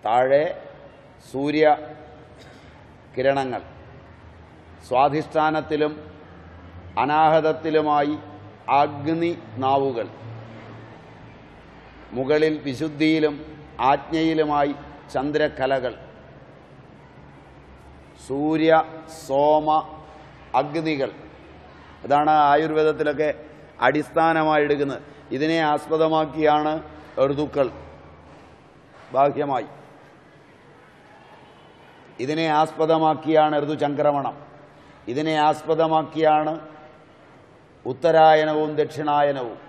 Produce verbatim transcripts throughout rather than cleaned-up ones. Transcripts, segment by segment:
താഴെ സൂര്യ കിരണങ്ങൾ, സ്വാധിഷ്ഠാനത്തിലും അനാഹതത്തിലുമായി അഗ്നി നാവുകൾ, മുകളിൽ വിശുദ്ധിയിലും ആജ്ഞയിലുമായി ചന്ദ്രകലകൾ. സൂര്യ സോമ അഗ്നികൾ, അതാണ് ആയുർവേദത്തിലൊക്കെ അടിസ്ഥാനമായി എടുക്കുന്നത്. ഇതിനെ ആസ്പദമാക്കിയാണ് ഋതുക്കൾ ബാഹ്യമായി, ഇതിനെ ആസ്പദമാക്കിയാണ് ഋതുചംക്രമണം, ഇതിനെ ആസ്പദമാക്കിയാണ് ഉത്തരായനവും ദക്ഷിണായനവും.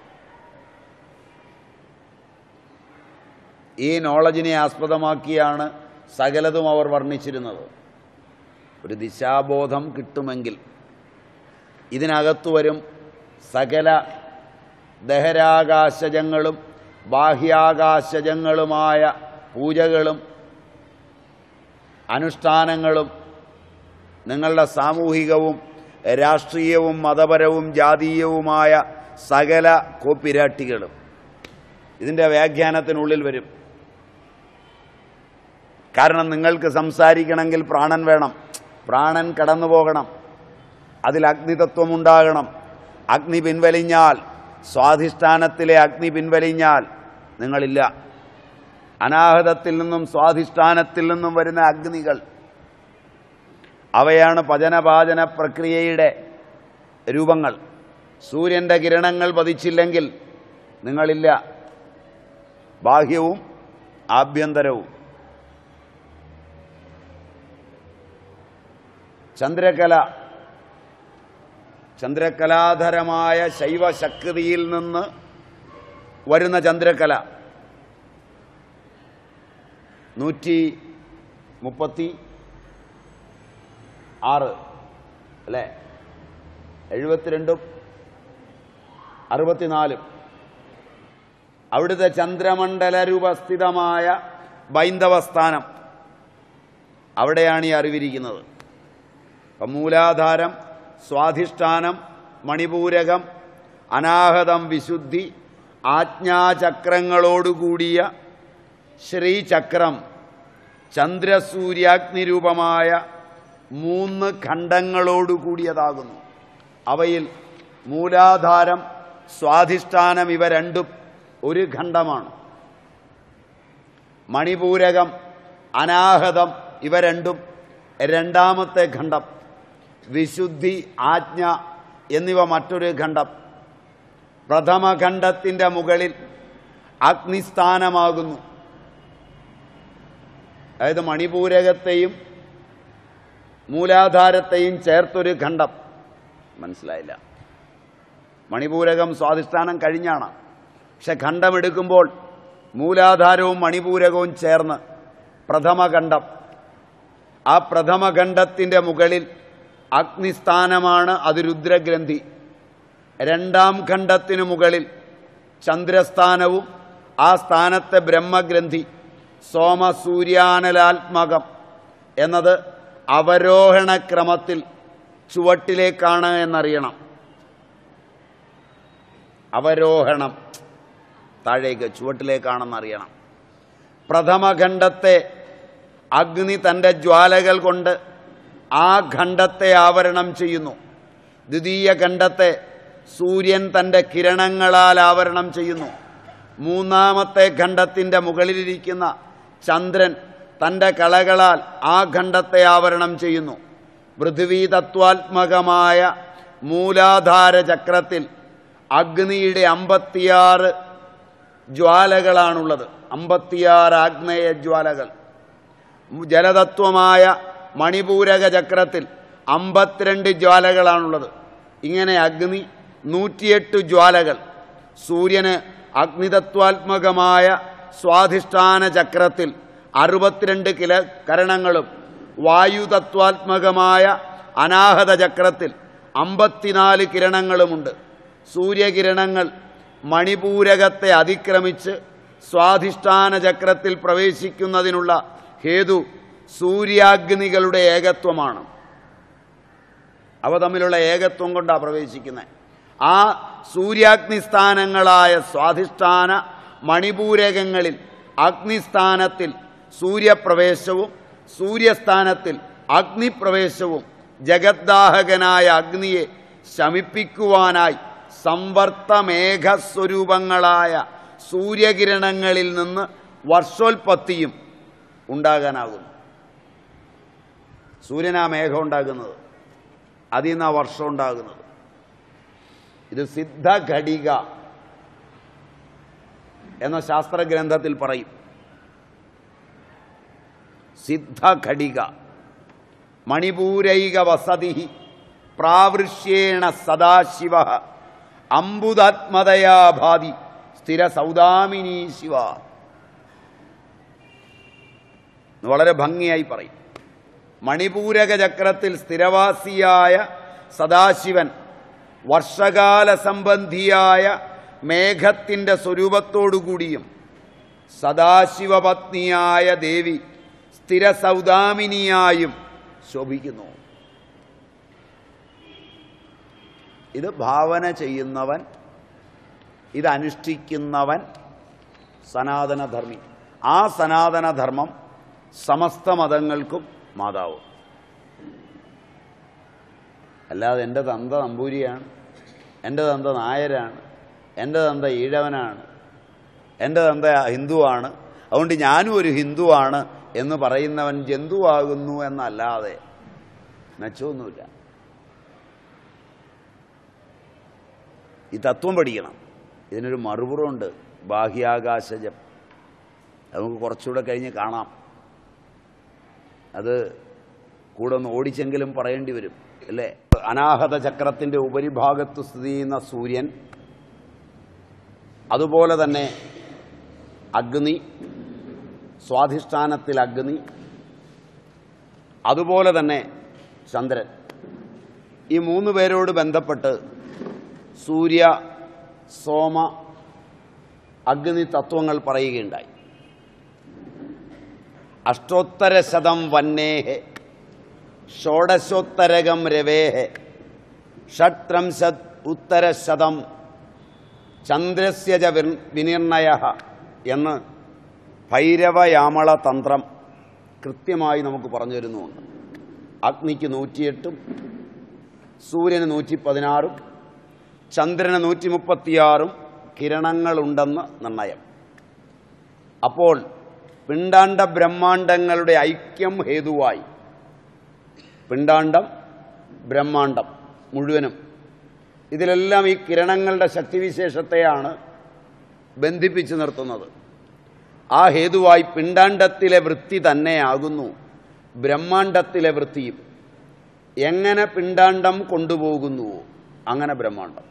ഈ നോളജിനെ ആസ്പദമാക്കിയാണ് സകലതും അവർ വർണ്ണിച്ചിരുന്നത്. ഒരു ദിശാബോധം കിട്ടുമെങ്കിൽ ഇതിനകത്തു വരും സകല ദഹരാകാശജങ്ങളും ബാഹ്യാകാശജങ്ങളുമായ പൂജകളും അനുഷ്ഠാനങ്ങളും നിങ്ങളുടെ സാമൂഹികവും രാഷ്ട്രീയവും മതപരവും ജാതീയവുമായ സകല കോപ്പിരാട്ടികളും ഇതിൻ്റെ വ്യാഖ്യാനത്തിനുള്ളിൽ വരും. കാരണം നിങ്ങൾക്ക് സംസാരിക്കണമെങ്കിൽ പ്രാണൻ വേണം, പ്രാണൻ കടന്നു പോകണം, അതിൽ അഗ്നിതത്വമുണ്ടാകണം. അഗ്നി പിൻവലിഞ്ഞാൽ, സ്വാധിഷ്ഠാനത്തിലെ അഗ്നി പിൻവലിഞ്ഞാൽ നിങ്ങളില്ല. അനാഹതത്തിൽ നിന്നും സ്വാധിഷ്ഠാനത്തിൽ നിന്നും വരുന്ന അഗ്നികൾ, അവയാണ് പചനപാചന പ്രക്രിയയുടെ രൂപങ്ങൾ. സൂര്യൻ്റെ കിരണങ്ങൾ പതിച്ചില്ലെങ്കിൽ നിങ്ങളില്ല, ബാഹ്യവും ആഭ്യന്തരവും. ചന്ദ്രകല, ചന്ദ്രകലാധരമായ ശൈവശക്തിയിൽ നിന്ന് വരുന്ന ചന്ദ്രകല നൂറ്റി മുപ്പത്തി ആറ് അല്ലേ, എഴുപത്തിരണ്ടും അറുപത്തിനാലും അവിടുത്തെ ചന്ദ്രമണ്ഡല രൂപസ്ഥിതമായ ബൈന്ദവസ്ഥാനം, അവിടെയാണ് ഈ അറിവിരിക്കുന്നത്. അപ്പം മൂലാധാരം, സ്വാധിഷ്ഠാനം, മണിപൂരകം, അനാഹതം, വിശുദ്ധി, ആജ്ഞാചക്രങ്ങളോടുകൂടിയ ശ്രീചക്രം ചന്ദ്രസൂര്യാഗ്നിരൂപമായ മൂന്ന് ഖണ്ഡങ്ങളോടുകൂടിയതാകുന്നു. അവയിൽ മൂലാധാരം, സ്വാധിഷ്ഠാനം ഇവ രണ്ടും ഒരു ഖണ്ഡമാണ്. മണിപൂരകം, അനാഹതം ഇവ രണ്ടും രണ്ടാമത്തെ ഖണ്ഡം. വിശുദ്ധി, ആജ്ഞ എന്നിവ മറ്റൊരു ഖണ്ഡം. പ്രഥമഖണ്ഡത്തിൻ്റെ മുകളിൽ അഗ്നിസ്ഥാനമാകുന്നു. അതായത് മണിപൂരകത്തെയും മൂലാധാരത്തെയും ചേർത്തൊരു ഖണ്ഡം. മനസ്സിലായില്ല? മണിപൂരകം സ്വാധിഷ്ഠാനം കഴിഞ്ഞാണ്, പക്ഷെ ഖണ്ഡമെടുക്കുമ്പോൾ മൂലാധാരവും മണിപൂരകവും ചേർന്ന് പ്രഥമഖണ്ഡം. ആ പ്രഥമഖണ്ഡത്തിൻ്റെ മുകളിൽ അഗ്നിസ്ഥാനമാണ്, അത് രുദ്രഗ്രന്ഥി. രണ്ടാം ഖണ്ഡത്തിനു മുകളിൽ ചന്ദ്രസ്ഥാനവും ആ സ്ഥാനത്തെ ബ്രഹ്മഗ്രന്ഥി. സോമസൂര്യാനലാത്മകം എന്നത് അവരോഹണക്രമത്തിൽ ചുവട്ടിലേക്കാണ് എന്നറിയണം. അവരോഹണം താഴേക്ക് ചുവട്ടിലേക്കാണെന്നറിയണം. പ്രഥമഖണ്ഡത്തെ അഗ്നി തൻ്റെ ജ്വാലകൾ കൊണ്ട് ആ ഖണ്ഡത്തെ ആവരണം ചെയ്യുന്നു. ദ്വിതീയ ഖണ്ഡത്തെ സൂര്യൻ തൻ്റെ കിരണങ്ങളാൽ ആവരണം ചെയ്യുന്നു. മൂന്നാമത്തെ ഖണ്ഡത്തിൻ്റെ മുകളിലിരിക്കുന്ന ചന്ദ്രൻ തൻ്റെ കളകളാൽ ആ ഖണ്ഡത്തെ ആവരണം ചെയ്യുന്നു. പൃഥ്വീ തത്വാത്മകമായ മൂലാധാര ചക്രത്തിൽ അഗ്നിയുടെ അമ്പത്തിയാറ് ജ്വാലകളാണുള്ളത്, അമ്പത്തിയാറ് ആഗ്നേയ ജ്വാലകൾ. ജലതത്വമായ മണിപൂരക ചക്രത്തിൽ അമ്പത്തിരണ്ട് ജ്വാലകളാണുള്ളത്. ഇങ്ങനെ അഗ്നി നൂറ്റിയെട്ട് ജ്വാലകൾ. സൂര്യന് അഗ്നിതത്വാത്മകമായ സ്വാധിഷ്ഠാന ചക്രത്തിൽ അറുപത്തിരണ്ട് കില കരണങ്ങളും വായുതത്വാത്മകമായ അനാഹത ചക്രത്തിൽ അമ്പത്തിനാല് കിരണങ്ങളുമുണ്ട്. സൂര്യകിരണങ്ങൾ മണിപൂരകത്തെ അതിക്രമിച്ച് സ്വാധിഷ്ഠാന ചക്രത്തിൽ പ്രവേശിക്കുന്നതിനുള്ള ഹേതു സൂര്യാഗ്നികളുടെ ഏകത്വമാണ്. അവ തമ്മിലുള്ള ഏകത്വം കൊണ്ടാണ് പ്രവേശിക്കുന്നത്. ആ സൂര്യാഗ്നിസ്ഥാനങ്ങളായ സ്വാധിഷ്ഠാന മണിപൂരകങ്ങളിൽ അഗ്നിസ്ഥാനത്തിൽ സൂര്യപ്രവേശവും സൂര്യസ്ഥാനത്തിൽ അഗ്നിപ്രവേശവും ജഗദ്ദാഹകനായ അഗ്നിയെ ശമിപ്പിക്കുവാനായി സംവർത്തമേഘസ്വരൂപങ്ങളായ സൂര്യകിരണങ്ങളിൽ നിന്ന് വർഷോൽപത്തിയും ഉണ്ടാകാനാകുന്നു. സൂര്യനാ മേഘം ഉണ്ടാകുന്നത്, അതിൽ നിന്നാ വർഷം ഉണ്ടാകുന്നത്. ഇത് സിദ്ധഘടിക എന്ന ശാസ്ത്രഗ്രന്ഥത്തിൽ പറയും. സിദ്ധഘടിക മണിപൂരൈക വസതി പ്രാവൃഷ്യേണ സദാശിവ അംബുദാത്മതയാ ഭാതി സ്ഥിര സൗദാമിനീ ശിവ. വളരെ ഭംഗിയായി പറയും. മണിപൂരക ചക്രത്തിൽ സ്ഥിരവാസിയായ സദാശിവൻ വർഷകാല സംബന്ധിയായ മേഘത്തിൻ്റെ സ്വരൂപത്തോടുകൂടിയും സദാശിവപത്നിയായ ദേവി സ്ഥിരസൗദാമിനിയായും ശോഭിക്കുന്നു. ഇത് ഭാവന ചെയ്യുന്നവൻ, ഇത് അനുഷ്ഠിക്കുന്നവൻ സനാതനധർമ്മി. ആ സനാതനധർമ്മം സമസ്ത മതങ്ങൾക്കും മാതാവ്. അല്ലാതെ എൻ്റെ തന്ത നമ്പൂരിയാണ്, എൻ്റെ തന്ത നായരാണ്, എൻ്റെ തന്ത ഈഴവനാണ്, എൻ്റെ തന്ത ഹിന്ദുവാണ്, അതുകൊണ്ട് ഞാനും ഒരു ഹിന്ദുവാണ് എന്ന് പറയുന്നവൻ ജന്തുവാകുന്നു എന്നല്ലാതെ മെച്ചമൊന്നുമില്ല. ഈ തത്വം പഠിക്കണം. ഇതിനൊരു മറുപുറമുണ്ട്, ബാഹ്യാകാശജം. നമുക്ക് കുറച്ചുകൂടെ കഴിഞ്ഞ് കാണാം. അത് കൂടെ ഒന്ന് ഓടിച്ചെങ്കിലും പറയേണ്ടി വരും, അല്ലേ? അനാഹത ചക്രത്തിൻ്റെ ഉപരിഭാഗത്ത് സ്ഥിതി ചെയ്യുന്ന സൂര്യൻ, അതുപോലെ തന്നെ അഗ്നി, സ്വാധിഷ്ഠാനത്തിൽ അഗ്നി, അതുപോലെ തന്നെ ചന്ദ്രൻ. ഈ മൂന്ന് പേരോട് ബന്ധപ്പെട്ട് സൂര്യ, സോമ, അഗ്നി തത്വങ്ങൾ പറയുകയുണ്ടായി. അഷ്ടോത്തരശതം വന്നേഹെ ഷോഡശോത്തരകം രവേഹെ ഷട്ത്രംശത് ഉത്തരശതം ചന്ദ്രസ്യജ വിനിർണയ എന്ന് ഭൈരവയാമള തന്ത്രം കൃത്യമായി നമുക്ക് പറഞ്ഞു തരുന്നുമുണ്ട്. അഗ്നിക്ക് നൂറ്റിയെട്ടും സൂര്യന് നൂറ്റി പതിനാറും ചന്ദ്രന് നൂറ്റി മുപ്പത്തിയാറും കിരണങ്ങളുണ്ടെന്ന് നിർണയം. അപ്പോൾ പിണ്ടാണ്ഡ ബ്രഹ്മാണ്ഡങ്ങളുടെ ഐക്യം ഹേതുവായി പിണ്ടാണ്ഡം, ബ്രഹ്മാണ്ഡം മുഴുവനും, ഇതിലെല്ലാം ഈ കിരണങ്ങളുടെ ശക്തിവിശേഷത്തെയാണ് ബന്ധിപ്പിച്ചു നിർത്തുന്നത്. ആ ഹേതുവായി പിണ്ടാണ്ഡത്തിലെ വൃത്തി തന്നെയാകുന്നു ബ്രഹ്മാണ്ഡത്തിലെ വൃത്തിയും. എങ്ങനെ പിണ്ടാണ്ഡം കൊണ്ടുപോകുന്നുവോ അങ്ങനെ ബ്രഹ്മാണ്ഡം.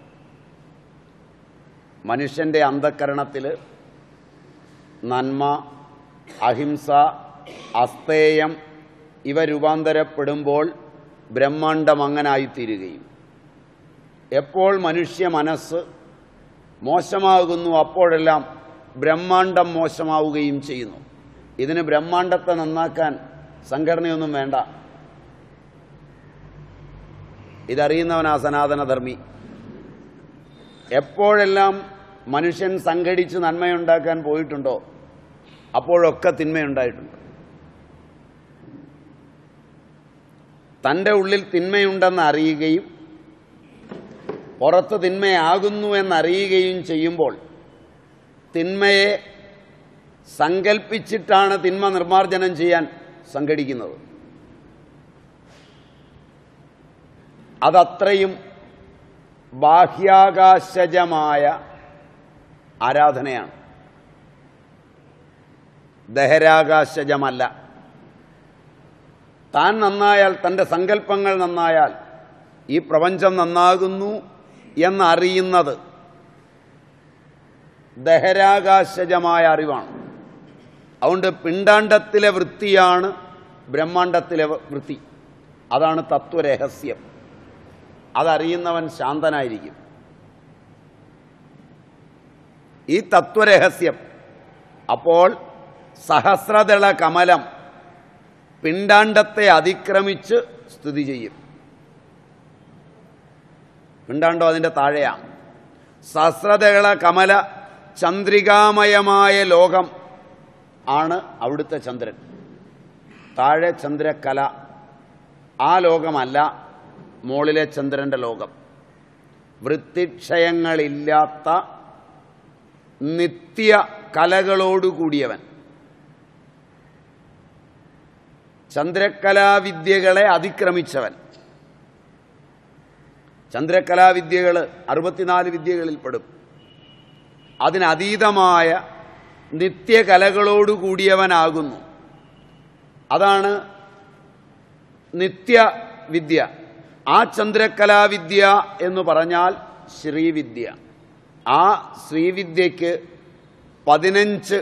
മനുഷ്യൻ്റെ അന്ധക്കരണത്തിൽ നന്മ, അഹിംസ, അസ്തേയം ഇവ രൂപാന്തരപ്പെടുമ്പോൾ ബ്രഹ്മാണ്ഡം അങ്ങനായിത്തീരുകയും, എപ്പോൾ മനുഷ്യ മനസ്സ് മോശമാകുന്നു അപ്പോഴെല്ലാം ബ്രഹ്മാണ്ഡം മോശമാവുകയും ചെയ്യുന്നു. ഇതിന് ബ്രഹ്മാണ്ഡത്തെ നന്നാക്കാൻ സംഘടനയൊന്നും വേണ്ട. ഇതറിയുന്നവനാ സനാതനധർമ്മി. എപ്പോഴെല്ലാം മനുഷ്യൻ സംഘടിച്ച് നന്മയുണ്ടാക്കാൻ പോയിട്ടുണ്ടോ അപ്പോഴൊക്കെ തിന്മയുണ്ടായിട്ടുണ്ട്. തൻ്റെ ഉള്ളിൽ തിന്മയുണ്ടെന്ന് അറിയുകയും പുറത്ത് തിന്മയാകുന്നു എന്നറിയുകയും ചെയ്യുമ്പോൾ തിന്മയെ സങ്കൽപ്പിച്ചിട്ടാണ് തിന്മ നിർമ്മാർജ്ജനം ചെയ്യാൻ സംഘടിക്കുന്നത്. അതത്രയും ബാഹ്യാകാശജമായ ആരാധനയാണ്, ദഹരാകാശജമല്ല. താൻ നന്നായാൽ, തൻ്റെ സങ്കല്പങ്ങൾ നന്നായാൽ ഈ പ്രപഞ്ചം നന്നാകുന്നു എന്നറിയുന്നത് ദഹരാകാശജമായ അറിവാണ്. അതുകൊണ്ട് പിണ്ടാണ്ഡത്തിലെ വൃത്തിയാണ് ബ്രഹ്മാണ്ഡത്തിലെ വൃത്തി. അതാണ് തത്വരഹസ്യം. അതറിയുന്നവൻ ശാന്തനായിരിക്കും. ഈ തത്വരഹസ്യം അപ്പോൾ സഹസ്രദള കമലം പിണ്ടാണ്ഡത്തെ അതിക്രമിച്ച് സ്ഥിതി ചെയ്യും. പിണ്ടാണ്ഡം അതിൻ്റെ താഴെയാണ്. സഹസ്രദള കമല ചന്ദ്രികാമയമായ ലോകം ആണ് അവിടുത്തെ ചന്ദ്രൻ. താഴെ ചന്ദ്രക്കല, ആ ലോകമല്ല മോളിലെ ചന്ദ്രൻ്റെ ലോകം. വൃത്തിക്ഷയങ്ങളില്ലാത്ത നിത്യ കലകളോടുകൂടിയവൻ, ചന്ദ്രകലാവിദ്യകളെ അതിക്രമിച്ചവൻ. ചന്ദ്രകലാവിദ്യകൾ അറുപത്തിനാല് വിദ്യകളിൽപ്പെടും. അതിനതീതമായ നിത്യകലകളോടുകൂടിയവനാകുന്നു. അതാണ് നിത്യവിദ്യ. ആ ചന്ദ്രകലാവിദ്യ എന്ന് പറഞ്ഞാൽ ശ്രീവിദ്യ. ആ ശ്രീവിദ്യയ്ക്ക് പതിനഞ്ച്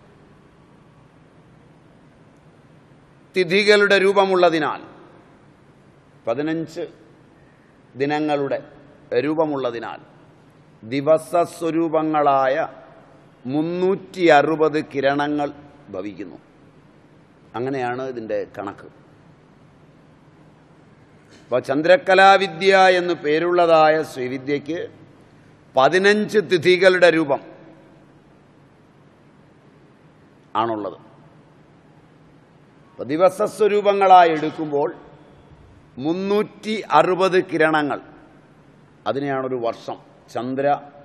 തിഥികളുടെ രൂപമുള്ളതിനാൽ, പതിനഞ്ച് ദിനങ്ങളുടെ രൂപമുള്ളതിനാൽ ദിവസസ്വരൂപങ്ങളായ മുന്നൂറ്റി അറുപത് കിരണങ്ങൾ ഭവിക്കുന്നു. അങ്ങനെയാണ് ഇതിൻ്റെ കണക്ക്. അപ്പോൾ ചന്ദ്രകലാവിദ്യ എന്ന് പേരുള്ളതായ ശ്രീവിദ്യയ്ക്ക് പതിനഞ്ച് തിഥികളുടെ രൂപം ആണുള്ളത്. ദിവസസ്വരൂപങ്ങളായി എടുക്കുമ്പോൾ മുന്നൂറ്റി അറുപത് കിരണങ്ങൾ, അതിനെയാണൊരു വർഷം, ചന്ദ്ര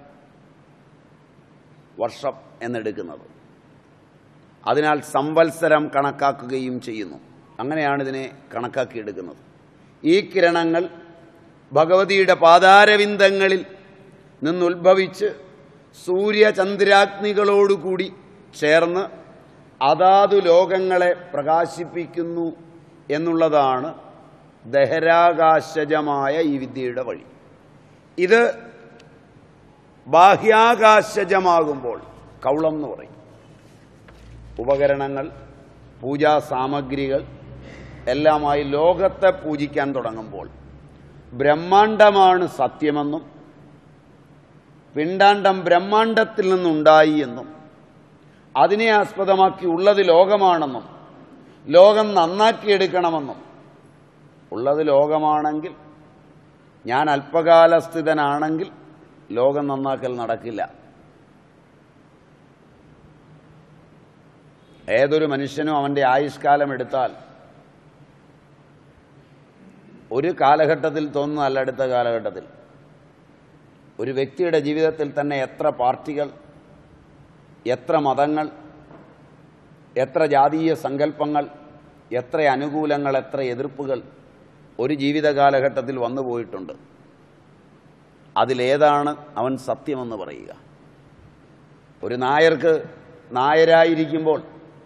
വർഷം എന്നെടുക്കുന്നത്. അതിനാൽ സംവത്സരം കണക്കാക്കുകയും ചെയ്യുന്നു. അങ്ങനെയാണ് ഇതിനെ കണക്കാക്കിയെടുക്കുന്നത്. ഈ കിരണങ്ങൾ ഭഗവതിയുടെ പാദാരവിന്ദങ്ങളിൽ നിന്നുത്ഭവിച്ച് സൂര്യചന്ദ്രാഗ്നികളോടുകൂടി ചേർന്ന് അതാതു ലോകങ്ങളെ പ്രകാശിപ്പിക്കുന്നു എന്നുള്ളതാണ് ബഹിരാകാശജമായ ഈ വിദ്യയുടെ വഴി. ഇത് ബാഹ്യാകാശജമാകുമ്പോൾ കൗളം എന്ന് പറയും. ഉപകരണങ്ങൾ, പൂജാ സാമഗ്രികൾ എല്ലാമായി ലോകത്തെ പൂജിക്കാൻ തുടങ്ങുമ്പോൾ ബ്രഹ്മാണ്ടമാണ് സത്യമെന്നും പിണ്ടാണ്ടം ബ്രഹ്മാണ്ടത്തിൽ നിന്നുണ്ടായി എന്നും അതിനെ ആസ്പദമാക്കി ഉള്ളത് ലോകമാണെന്നും ലോകം നന്നാക്കിയെടുക്കണമെന്നും, ഉള്ളത് ലോകമാണെങ്കിൽ ഞാൻ അല്പകാലസ്ഥിതനാണെങ്കിൽ ലോകം നന്നാക്കൽ നടക്കില്ല. ഏതൊരു മനുഷ്യനും അവൻ്റെ ആയുഷ്കാലം എടുത്താൽ ഒരു കാലഘട്ടത്തിൽ തോന്നുന്നതല്ല അടുത്ത കാലഘട്ടത്തിൽ. ഒരു വ്യക്തിയുടെ ജീവിതത്തിൽ തന്നെ എത്ര പാർട്ടികൾ, എത്ര മതങ്ങൾ, എത്ര ജാതീയ സങ്കല്പങ്ങൾ, എത്ര അനുകൂലങ്ങൾ, എത്ര എതിർപ്പുകൾ ഒരു ജീവിത കാലഘട്ടത്തിൽ വന്നു പോയിട്ടുണ്ട്. അതിലേതാണ് അവൻ സത്യമെന്ന് പറയുക? ഒരു നായർക്ക് നായരായിരിക്കുമ്പോൾ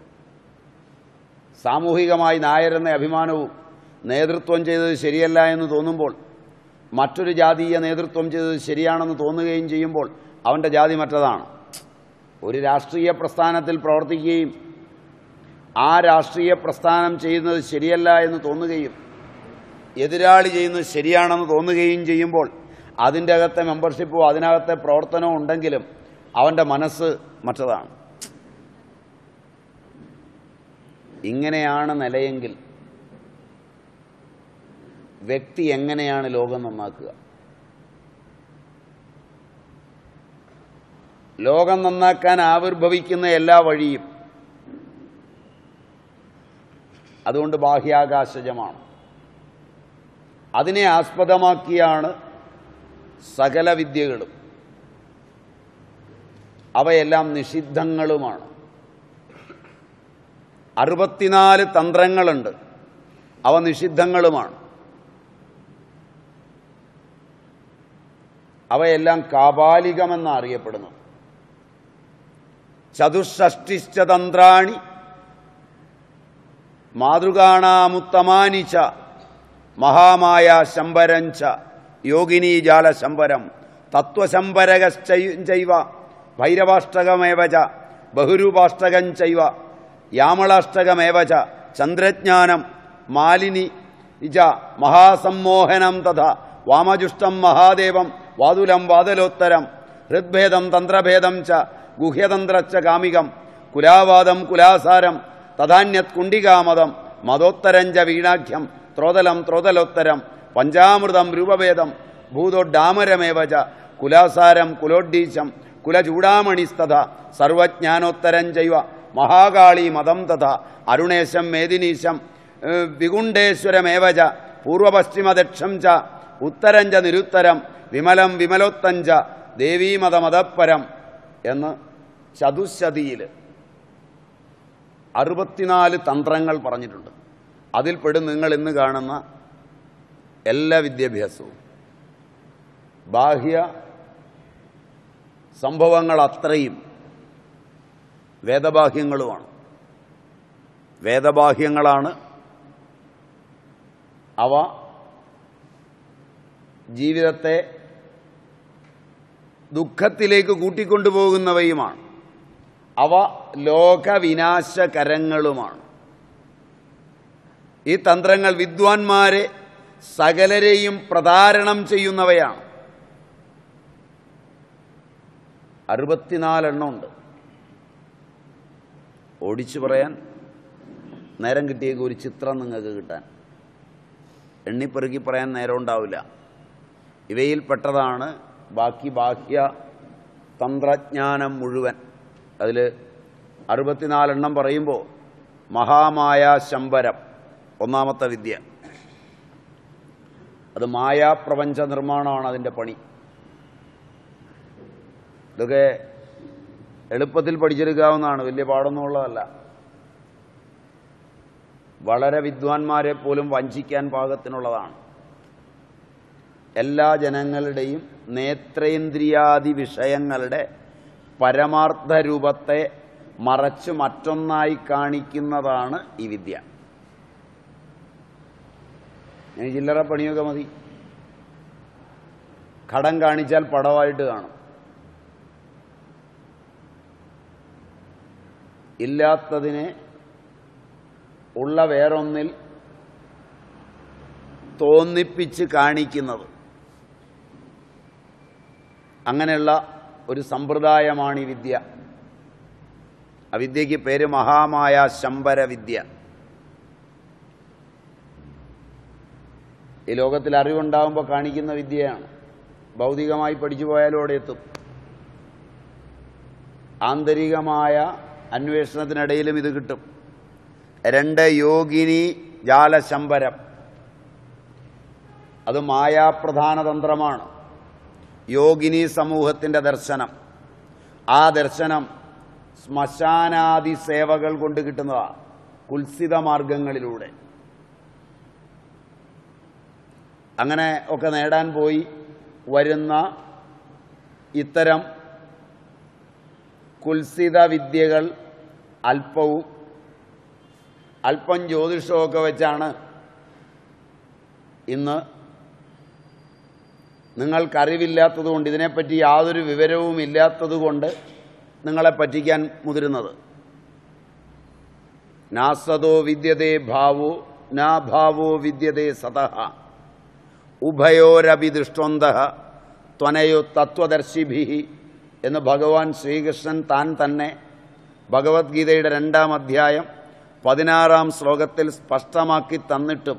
സാമൂഹികമായി നായരെന്ന അഭിമാനവും നേതൃത്വം ചെയ്തത് ശരിയല്ല എന്ന് തോന്നുമ്പോൾ, മറ്റൊരു ജാതീയ നേതൃത്വം ചെയ്തത് ശരിയാണെന്ന് തോന്നുകയും ചെയ്യുമ്പോൾ അവൻ്റെ ജാതി മറ്റതാണ്. ഒരു രാഷ്ട്രീയ പ്രസ്ഥാനത്തിൽ പ്രവർത്തിക്കുകയും ആ രാഷ്ട്രീയ പ്രസ്ഥാനം ചെയ്യുന്നത് ശരിയല്ല എന്ന് തോന്നുകയും എതിരാളി ചെയ്യുന്നത് ശരിയാണെന്ന് തോന്നുകയും ചെയ്യുമ്പോൾ അതിൻ്റെ അകത്തെ മെമ്പർഷിപ്പോ അതിനകത്തെ പ്രവർത്തനവും ഉണ്ടെങ്കിലും അവൻ്റെ മനസ്സ് മറ്റതാണ്. ഇങ്ങനെയാണ് നിലയെങ്കിൽ വ്യക്തി എങ്ങനെയാണ് ലോകം നന്നാക്കുക? ലോകം നന്നാക്കാൻ ആവിർഭവിക്കുന്ന എല്ലാ വഴിയും അതുകൊണ്ട് ബാഹ്യാകാശജമാണ്. അതിനെ ആസ്പദമാക്കിയാണ് സകല വിദ്യകളും. അവയെല്ലാം നിഷിദ്ധങ്ങളുമാണ്. അറുപത്തിനാല് തന്ത്രങ്ങളുണ്ട്, അവ നിഷിദ്ധങ്ങളുമാണ്. അവയെല്ലാം കാപാലികമെന്ന് അറിയപ്പെടുന്നു. ചതുഷ്ഷഷ്ടിശ്ച തന്ത്രാണി മാതൃകാണാമുത്തമാനി ച മഹാമായ ശംബരഞ്ച യോഗിനീജാല ശംബരം തത്വശംബരകശ്ചൈവ ഭൈരവാഷ്ടകമേവ ച ബഹുരൂപാഷ്ടകം ചൈവ യാമളാഷ്ടകമേവ ച ചന്ദ്രജ്ഞാനം മാലിനി ച മഹാസമ്മോഹനം തഥാ വാമജുഷ്ടം മഹാദേവം വാതുലം വാതലോത്തരം ഹൃദ്ഭേദം തന്ത്രഭേദം ച ഗുഹ്യതന്ത്രശ്ച കാമികം കുലാവാദം കുലാസാരം തഥാന്യത് കുണ്ടികാമതം മതോത്തരഞ്ച വീണാഖ്യം ത്രോതലം ത്രോതലോത്തരം പഞ്ചാമൃതം രൂപഭേദം ഭൂതോഡ്ഡാമരമേവ ച കുലാസാരം കുലോഡ്ഡീശം കുലചൂടാമണിസ്തഥ സർവജ്ഞാനോത്തരം ചൈവ മഹാകാളി മതം തഥ അരുണേശം മേദിനീശം വികുണ്ഠേശ്വരമേവച പൂർവപശ്ചിമദക്ഷം ച ഉത്തരം ച നിരുത്തരം വിമലം വിമലോത്തഞ്ച ദേവീമതമതപ്പരം എന്ന് ചതുശതിയിൽ അറുപത്തിനാല് തന്ത്രങ്ങൾ പറഞ്ഞിട്ടുണ്ട്. അതിൽപ്പെടും നിങ്ങൾ ഇന്ന് കാണുന്ന എല്ലാ വിദ്യാഭ്യാസവും. ബാഹ്യ സംഭവങ്ങൾ അത്രയും വേദബാഹ്യങ്ങളുമാണ്. വേദബാഹ്യങ്ങളാണ്. അവ ജീവിതത്തെ ദുഃഖത്തിലേക്ക് കൂട്ടിക്കൊണ്ടുപോകുന്നവയുമാണ്. അവ ലോകവിനാശകരങ്ങളുമാണ്. ഈ തന്ത്രങ്ങൾ വിദ്വാൻമാരെ സകലരെയും പ്രതാരണം ചെയ്യുന്നവയാണ്. അറുപത്തിനാലെണ്ണമുണ്ട്. ഓടിച്ചു പറയാൻ നേരം കിട്ടിയേക്ക് ഒരു ചിത്രം നിങ്ങൾക്ക് കിട്ടാൻ, എണ്ണിപ്പെറുക്കി പറയാൻ നേരം ഉണ്ടാവില്ല. ഇവയിൽപ്പെട്ടതാണ് ബാക്കി ബാഹ്യ തന്ത്രജ്ഞാനം മുഴുവൻ. അതിൽ അറുപത്തിനാലെണ്ണം പറയുമ്പോൾ മഹാമായ ശമ്പരം ഒന്നാമത്തെ വിദ്യ. അത് മായാപ്രപഞ്ച നിർമ്മാണമാണ് അതിൻ്റെ പണി. ഇതൊക്കെ എളുപ്പത്തിൽ പഠിച്ചെടുക്കാവുന്നതാണ്, വലിയ പാടൊന്നുമുള്ളതല്ല. വളരെ വിദ്വാൻമാരെ പോലും വഞ്ചിക്കാൻ പാകത്തിനുള്ളതാണ്. എല്ലാ ജനങ്ങളുടെയും നേത്രേന്ദ്രിയാദി വിഷയങ്ങളുടെ പരമാർത്ഥ രൂപത്തെ മറച്ച് മറ്റൊന്നായി കാണിക്കുന്നതാണ് ഈ വിദ്യ. ഇനി ചില്ലറ പണിയൊക്കെ മതി. ഘടം കാണിച്ചാൽ പടമായിട്ട് കാണും. ഇല്ലാത്തതിനെ ഉള്ള വേറൊന്നിൽ തോന്നിപ്പിച്ച് കാണിക്കുന്നത്. അങ്ങനെയുള്ള ഒരു സമ്പ്രദായമാണ് ഈ വിദ്യ. ആ വിദ്യയ്ക്ക് പേര് മഹാമായ ശമ്പര വിദ്യ. ഈ ലോകത്തിൽ അറിവുണ്ടാകുമ്പോൾ കാണിക്കുന്ന വിദ്യയാണ്. ഭൗതികമായി പഠിച്ചു പോയാലും അവിടെ എത്തും. ആന്തരികമായ അന്വേഷണത്തിനിടയിലും ഇത് കിട്ടും. രണ്ട്, യോഗിനി ജാലശമ്പരം. അത് മായാപ്രധാന തന്ത്രമാണ്. യോഗിനി സമൂഹത്തിൻ്റെ ദർശനം. ആ ദർശനം ശ്മശാനാദി സേവകൾ കൊണ്ട് കിട്ടുന്നതാണ്, കുൽസിത മാർഗങ്ങളിലൂടെ. അങ്ങനെ ഒക്കെ നേടാൻ പോയി വരുന്ന ഇത്തരം കുൽസിത വിദ്യകൾ അല്പവും അല്പം ജ്യോതിഷമൊക്കെ വെച്ചാണ് ഇന്ന് നിങ്ങൾക്കറിവില്ലാത്തതുകൊണ്ട്, ഇതിനെപ്പറ്റി യാതൊരു വിവരവും ഇല്ലാത്തതുകൊണ്ട് നിങ്ങളെ പറ്റിക്കാൻ മുതിരുന്നത്. നാസതോ വിദ്യതേ ഭാവോ നാ ഭാവോ വിദ്യതേ സതഃ ഉഭയോരപി ദൃഷ്ടോന്തഃ ത്വനയോ തത്വദർശിഭിഃ എന്ന് ഭഗവാൻ ശ്രീകൃഷ്ണൻ താൻ തന്നെ ഭഗവത്ഗീതയുടെ രണ്ടാം അധ്യായം പതിനാറാം ശ്ലോകത്തിൽ സ്പഷ്ടമാക്കി തന്നിട്ടും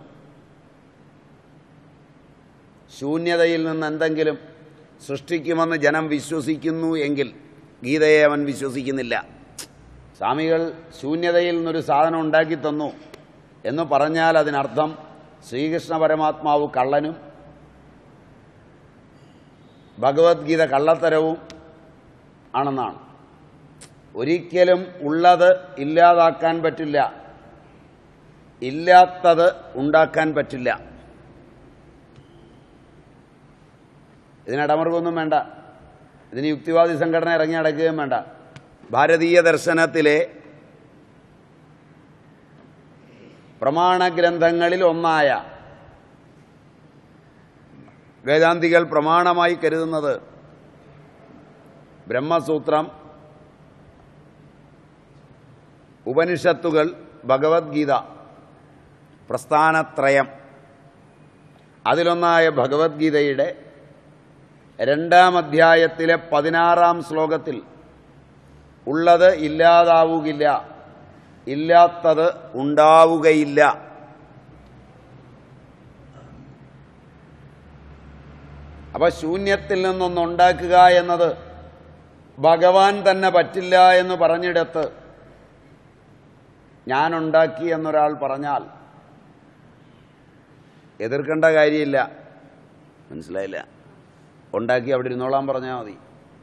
ശൂന്യതയിൽ നിന്ന് എന്തെങ്കിലും സൃഷ്ടിക്കുമെന്ന് ജനം വിശ്വസിക്കുന്നു എങ്കിൽ ഗീതയെ അവൻ വിശ്വസിക്കുന്നില്ല. സ്വാമികൾ ശൂന്യതയിൽ നിന്നൊരു സാധനം ഉണ്ടാക്കി തന്നു എന്ന് പറഞ്ഞാൽ അതിനർത്ഥം ശ്രീകൃഷ്ണ പരമാത്മാവ് കള്ളനും ഭഗവത്ഗീത കള്ളത്തരവും ആണെന്നാണ്. ഒരിക്കലും ഉള്ളത് ഇല്ലാതാക്കാൻ പറ്റില്ല, ഇല്ലാത്തത് ഉണ്ടാക്കാൻ പറ്റില്ല. ഇതിനടമർക്കൊന്നും വേണ്ട, ഇതിന് യുക്തിവാദി സംഘടന ഇറങ്ങി നടക്കുകയും വേണ്ട. ഭാരതീയ ദർശനത്തിലെ പ്രമാണഗ്രന്ഥങ്ങളിൽ ഒന്നായ വേദാന്തികൾ പ്രമാണമായി കരുതുന്നത് ബ്രഹ്മസൂത്രം, ഉപനിഷത്തുകൾ, ഭഗവത്ഗീത, പ്രസ്ഥാനത്രയം. അതിലൊന്നായ ഭഗവത്ഗീതയുടെ രണ്ടാം അധ്യായത്തിലെ പതിനാറാം ശ്ലോകത്തിൽ ഉള്ളത് ഇല്ലാതാവുകയില്ല, ഇല്ലാത്തത് ഉണ്ടാവുകയില്ല. അപ്പൊ ശൂന്യത്തിൽ നിന്നൊന്നുണ്ടാക്കുക എന്നത് ഭഗവാൻ തന്നെ പറ്റില്ല എന്ന് പറഞ്ഞിടത്ത് ഞാനുണ്ടാക്കി എന്നൊരാൾ പറഞ്ഞാൽ എതിർക്കേണ്ട കാര്യമില്ല. മനസ്സിലായില്ല? ഉണ്ടാക്കി അവിടെ ഇരുന്നോളാൻ പറഞ്ഞാൽ മതി.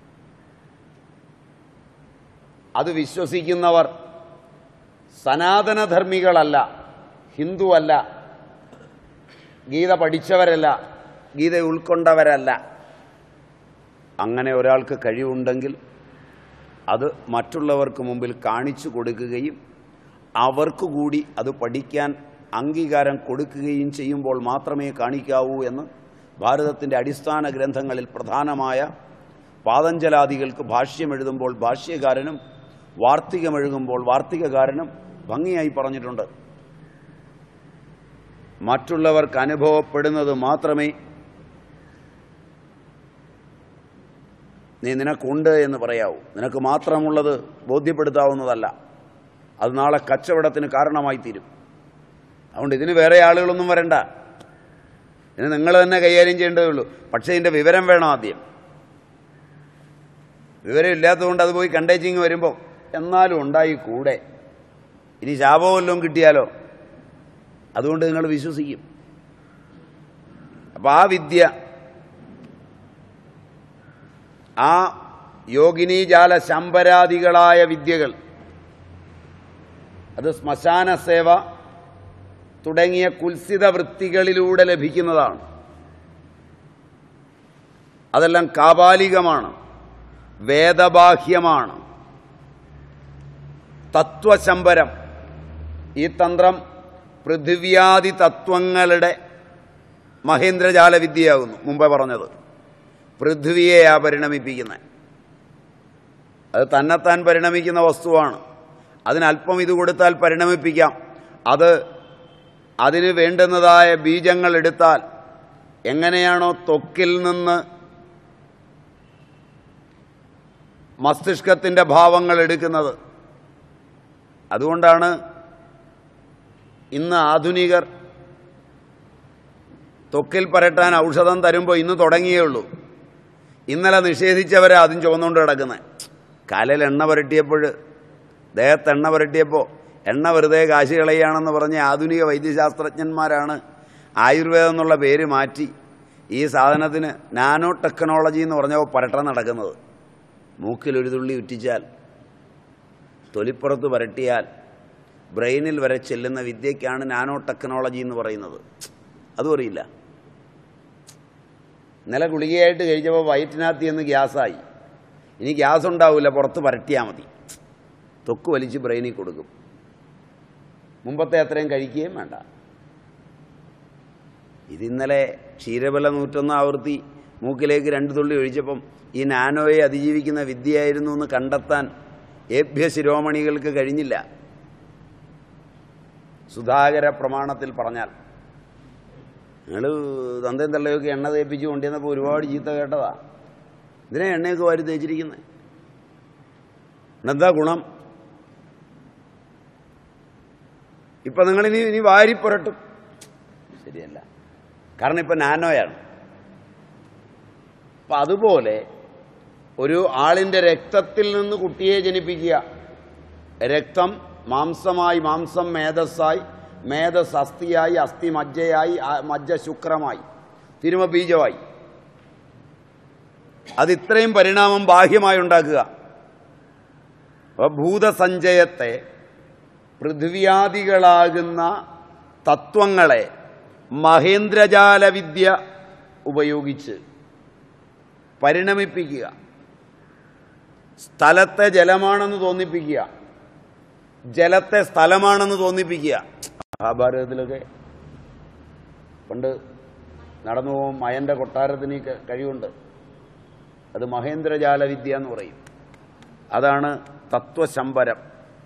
അത് വിശ്വസിക്കുന്നവർ സനാതനധർമ്മികളല്ല, ഹിന്ദുവല്ല, ഗീത പഠിച്ചവരല്ല, ഗീത ഉൾക്കൊണ്ടവരല്ല. അങ്ങനെ ഒരാൾക്ക് കഴിവുണ്ടെങ്കിൽ അത് മറ്റുള്ളവർക്ക് മുമ്പിൽ കാണിച്ചു കൊടുക്കുകയും അവർക്ക് കൂടി അത് പഠിക്കാൻ അംഗീകാരം കൊടുക്കുകയും ചെയ്യുമ്പോൾ മാത്രമേ കാണിക്കാവൂ എന്ന് ഭാരതത്തിൻ്റെ അടിസ്ഥാന ഗ്രന്ഥങ്ങളിൽ പ്രധാനമായ പാതഞ്ജലാദികൾക്ക് ഭാഷ്യമെഴുതുമ്പോൾ ഭാഷ്യകാരനും വാർത്തികമെഴുതുമ്പോൾ വാർത്തികകാരനും ഭംഗിയായി പറഞ്ഞിട്ടുണ്ട്. മറ്റുള്ളവർക്ക് അനുഭവപ്പെടുന്നത് മാത്രമേ നീ നിനക്കുണ്ട് എന്ന് പറയാവൂ. നിനക്ക് മാത്രമുള്ളത് ബോധ്യപ്പെടുത്താവുന്നതല്ല. അത് നാളെ കച്ചവടത്തിന് കാരണമായി തീരും. അതുകൊണ്ട് ഇതിന് വേറെ ആളുകളൊന്നും വരണ്ട. ഇതിന് നിങ്ങൾ തന്നെ കൈകാര്യം ചെയ്യേണ്ടതേ ഉള്ളൂ. പക്ഷേ ഇതിൻ്റെ വിവരം വേണം ആദ്യം. വിവരം ഇല്ലാത്തതുകൊണ്ട് അത് പോയി കണ്ടേച്ചിങ് വരുമ്പോൾ എന്നാലും ഉണ്ടായി കൂടെ, ഇനി ശാപം വല്ലതും കിട്ടിയാലോ, അതുകൊണ്ട് നിങ്ങൾ വിശ്വസിക്കും. അപ്പം ആ വിദ്യ, ആ യോഗിനീജാല ശമ്പരാദികളായ വിദ്യകൾ, അത് ശ്മശാന സേവ തുടങ്ങിയ കുൽസിത വൃത്തികളിലൂടെ ലഭിക്കുന്നതാണ്. അതെല്ലാം കാപാലികമാണ്, വേദബാഹ്യമാണ്. തത്വശമ്പരം, ഈ തന്ത്രം പൃഥിവ്യാദി തത്വങ്ങളുടെ മഹേന്ദ്രജാല വിദ്യയാകുന്നു. മുമ്പേ പറഞ്ഞത് പൃഥ്വിയെയാ പരിണമിപ്പിക്കുന്നത്. അത് തന്നെത്താൻ പരിണമിക്കുന്ന വസ്തുവാണ്. അതിനല്പം ഇത് കൊടുത്താൽ പരിണമിപ്പിക്കാം. അത് അതിന് വേണ്ടുന്നതായ ബീജങ്ങൾ എടുത്താൽ എങ്ങനെയാണോ ത്വക്കിൽ നിന്ന് മസ്തിഷ്കത്തിൻ്റെ ഭാവങ്ങൾ എടുക്കുന്നത്, അതുകൊണ്ടാണ് ഇന്ന് ആധുനികർ ത്വക്കിൽ പരട്ടാൻ ഔഷധം തരുമ്പോൾ ഇന്ന് തുടങ്ങിയേ ഉള്ളൂ. ഇന്നലെ നിഷേധിച്ചവരെ അതും ചുവന്നുകൊണ്ട് കിടക്കുന്നത്. കാലിൽ എണ്ണ പുരട്ടിയപ്പോൾ, ദേഹത്ത് എണ്ണ പുരട്ടിയപ്പോൾ എണ്ണ വെറുതെ കാശ് കളയുകയാണെന്ന് പറഞ്ഞ ആധുനിക വൈദ്യശാസ്ത്രജ്ഞന്മാരാണ് ആയുർവേദം എന്നുള്ള പേര് മാറ്റി ഈ സാധനത്തിന് നാനോ ടെക്നോളജി എന്ന് പറഞ്ഞപ്പോൾ പരട്ടാൻ നടക്കുന്നത്. മൂക്കിലൊരു തുള്ളി ഉറ്റിച്ചാൽ, തൊലിപ്പുറത്ത് പുരട്ടിയാൽ ബ്രെയിനിൽ വരെ ചെല്ലുന്ന വിദ്യയ്ക്കാണ് നാനോ ടെക്നോളജി എന്ന് പറയുന്നത്. അതും അറിയില്ല. ഇന്നലെ ഗുളികയായിട്ട് കഴിച്ചപ്പോൾ വയറ്റിനകത്ത് ചെന്ന് ഗ്യാസായി. ഇനി ഗ്യാസ് ഉണ്ടാവില്ല, പുറത്ത് പരട്ടിയാൽ മതി. ത്വക്ക് വലിച്ച് ബ്രെയിനിൽ കൊടുക്കും. മുമ്പത്തെ അത്രയും കഴിക്കുകയും വേണ്ട. ഇതിന്നലെ ക്ഷീരബല നൂറ്റൊന്ന് ആവൃത്തി മൂക്കിലേക്ക് രണ്ട് തുള്ളി ഒഴിച്ചപ്പം ഈ നാനോയെ അതിജീവിക്കുന്ന വിദ്യയായിരുന്നു എന്ന് കണ്ടെത്താൻ ഏഭ്യ ശിരോമണികൾക്ക് കഴിഞ്ഞില്ല. സുധാകര പ്രമാണത്തിൽ പറഞ്ഞാൽ, നിങ്ങൾ തന്തയും തള്ളയൊക്കെ എണ്ണ തേപ്പിച്ച് കൊണ്ടുവന്നപ്പോൾ ഒരുപാട് ചീത്ത കേട്ടതാ. ഇതിനെ എണ്ണയൊക്കെ വാരി തേച്ചിരിക്കുന്നത് എന്താ ഗുണം? ഇപ്പം നിങ്ങളിനി ഇനി വാരി പുരട്ടും. ശരിയല്ല, കാരണം ഇപ്പം നാനോയാണ്. അപ്പം അതുപോലെ ഒരു ആളിൻ്റെ രക്തത്തിൽ നിന്ന് കുട്ടിയെ ജനിപ്പിക്കുക. രക്തം മാംസമായി, മാംസം മേധസ്സായി, മേധസ് അസ്ഥിയായി, അസ്ഥി മജ്ജയായി, മജ്ജ ശുക്രമായി, തിരുമ ബീജമായി. അതിത്രയും പരിണാമം ബാഹ്യമായി ഉണ്ടാക്കുക. അപ്പോൾ ഭൂതസഞ്ചയത്തെ, പൃഥ്വിയാദികളാകുന്ന തത്വങ്ങളെ മഹേന്ദ്രജാല വിദ്യ ഉപയോഗിച്ച് പരിണമിപ്പിക്കുക. സ്ഥലത്തെ ജലമാണെന്ന് തോന്നിപ്പിക്കുക, ജലത്തെ സ്ഥലമാണെന്ന് തോന്നിപ്പിക്കുക. മഹാഭാരതത്തിലൊക്കെ പണ്ട് നടന്നു പോകും മയൻ്റെ കൊട്ടാരത്തിന് കഴിവുണ്ട്. അത് മഹേന്ദ്രജാല വിദ്യ എന്ന് പറയും. അതാണ് തത്വശമ്പരം.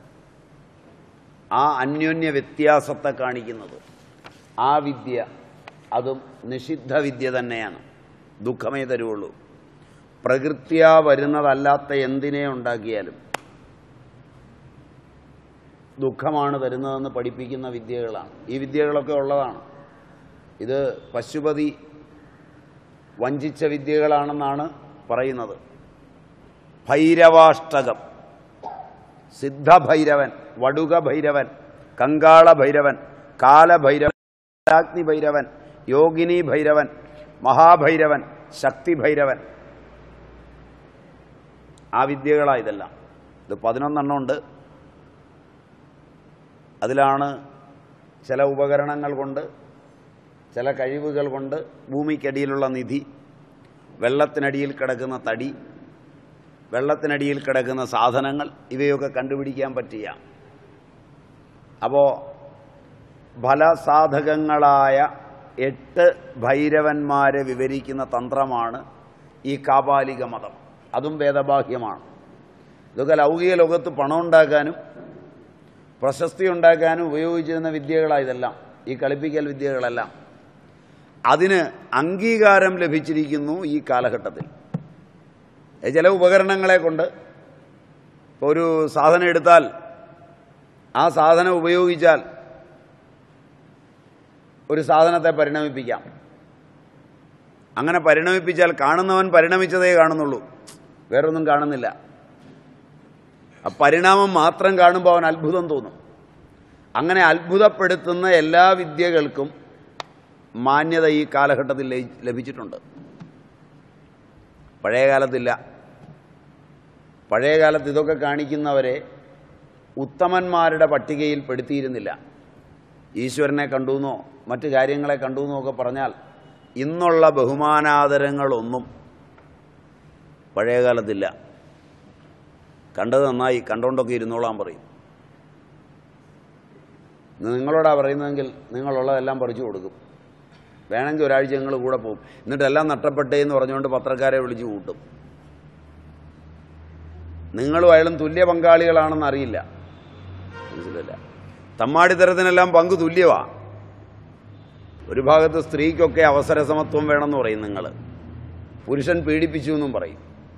ആ അന്യോന്യ വ്യത്യാസത്തെ കാണിക്കുന്നത് ആ വിദ്യ. അതും നിഷിദ്ധ വിദ്യ തന്നെയാണ്. ദുഃഖമേ തരുവുള്ളൂ. പ്രകൃത്യാ വരുന്നതല്ലാത്ത എന്തിനെ ഉണ്ടാക്കിയാലും ദുഃഖമാണ് തരുന്നതെന്ന് പഠിപ്പിക്കുന്ന വിദ്യകളാണ്. ഈ വിദ്യകളൊക്കെ ഉള്ളതാണ്. ഇത് പശുപതി വഞ്ചിച്ച വിദ്യകളാണെന്നാണ് പറയുന്നത്. ഭൈരവാഷ്ടകം, സിദ്ധഭൈരവൻ, വടുക ഭൈരവൻ, കങ്കാള ഭൈരവൻ, കാലഭൈരവൻ, അഗ്നി ഭൈരവൻ, യോഗിനി ഭൈരവൻ, മഹാഭൈരവൻ, ശക്തി ഭൈരവൻ. ആ വിദ്യകളാണ് ഇതെല്ലാം. ഇത് പതിനൊന്നെണ്ണം ഉണ്ട്. അതിലാണ് ചില ഉപകരണങ്ങൾ കൊണ്ട്, ചില കഴിവുകൾ കൊണ്ട് ഭൂമിക്കടിയിലുള്ള നിധി, വെള്ളത്തിനടിയിൽ കിടക്കുന്ന തടി, വെള്ളത്തിനടിയിൽ കിടക്കുന്ന സാധനങ്ങൾ, ഇവയൊക്കെ കണ്ടുപിടിക്കാൻ പറ്റിയ. അപ്പോൾ ഫലസാധകങ്ങളായ എട്ട് ഭൈരവന്മാരെ വിവരിക്കുന്ന തന്ത്രമാണ് ഈ കാപാലിക മതം. അതും വേദബാഹ്യമാണ്. ഇതൊക്കെ ലൗകിക ലോകത്ത് പണം ഉണ്ടാക്കാനും പ്രശസ്തി ഉണ്ടാക്കാനും ഉപയോഗിച്ചിരുന്ന വിദ്യകളാണ് ഇതെല്ലാം, ഈ കളിപ്പിക്കൽ വിദ്യകളെല്ലാം. അതിന് അംഗീകാരം ലഭിച്ചിരിക്കുന്നു ഈ കാലഘട്ടത്തിൽ. ചില ഉപകരണങ്ങളെ കൊണ്ട് ഒരു സാധനം എടുത്താൽ ആ സാധനം ഉപയോഗിച്ചാൽ ഒരു സാധനത്തെ പരിണമിപ്പിക്കാം. അങ്ങനെ പരിണമിപ്പിച്ചാൽ കാണുന്നവൻ പരിണമിച്ചതേ കാണുന്നുള്ളൂ, വേറൊന്നും കാണുന്നില്ല. ആ പരിണാമം മാത്രം കാണുമ്പോൾ അവൻ അത്ഭുതം തോന്നും. അങ്ങനെ അത്ഭുതപ്പെടുത്തുന്ന എല്ലാ വിദ്യകൾക്കും മാന്യത ഈ കാലഘട്ടത്തിൽ ലഭിച്ചിട്ടുണ്ട്. പഴയ കാലത്തില്ല. പഴയ കാലത്ത് ഇതൊക്കെ കാണിക്കുന്നവരെ ഉത്തമന്മാരുടെ പട്ടികയിൽ പെടുത്തിയിരുന്നില്ല. ഈശ്വരനെ കണ്ടുവെന്നോ മറ്റു കാര്യങ്ങളെ കണ്ടുവെന്നോ ഒക്കെ പറഞ്ഞാൽ ഇന്നുള്ള ബഹുമാനാദരങ്ങളൊന്നും പഴയ കാലത്തില്ല. കണ്ടത് നന്നായി, കണ്ടുകൊണ്ടൊക്കെ ഇരുന്നോളാൻ പറയും. നിങ്ങളോടാ പറയുന്നതെങ്കിൽ നിങ്ങളുള്ളതെല്ലാം പറിച്ചു കൊടുക്കും. വേണമെങ്കിൽ ഒരാഴ്ച നിങ്ങൾ കൂടെ പോകും. എന്നിട്ടെല്ലാം നഷ്ടപ്പെട്ടേ എന്ന് പറഞ്ഞുകൊണ്ട് പത്രക്കാരെ വിളിച്ചു കൂട്ടും. നിങ്ങളും അയാളും തുല്യ പങ്കാളികളാണെന്ന് അറിയില്ല. മനസ്സിലല്ല. തമ്മാടിത്തരത്തിനെല്ലാം പങ്ക് തുല്യമാണ്. ഒരു ഭാഗത്ത് സ്ത്രീക്കൊക്കെ അവസര സമത്വം വേണമെന്ന് പറയും നിങ്ങൾ. പുരുഷൻ പീഡിപ്പിച്ചു എന്നും പറയും.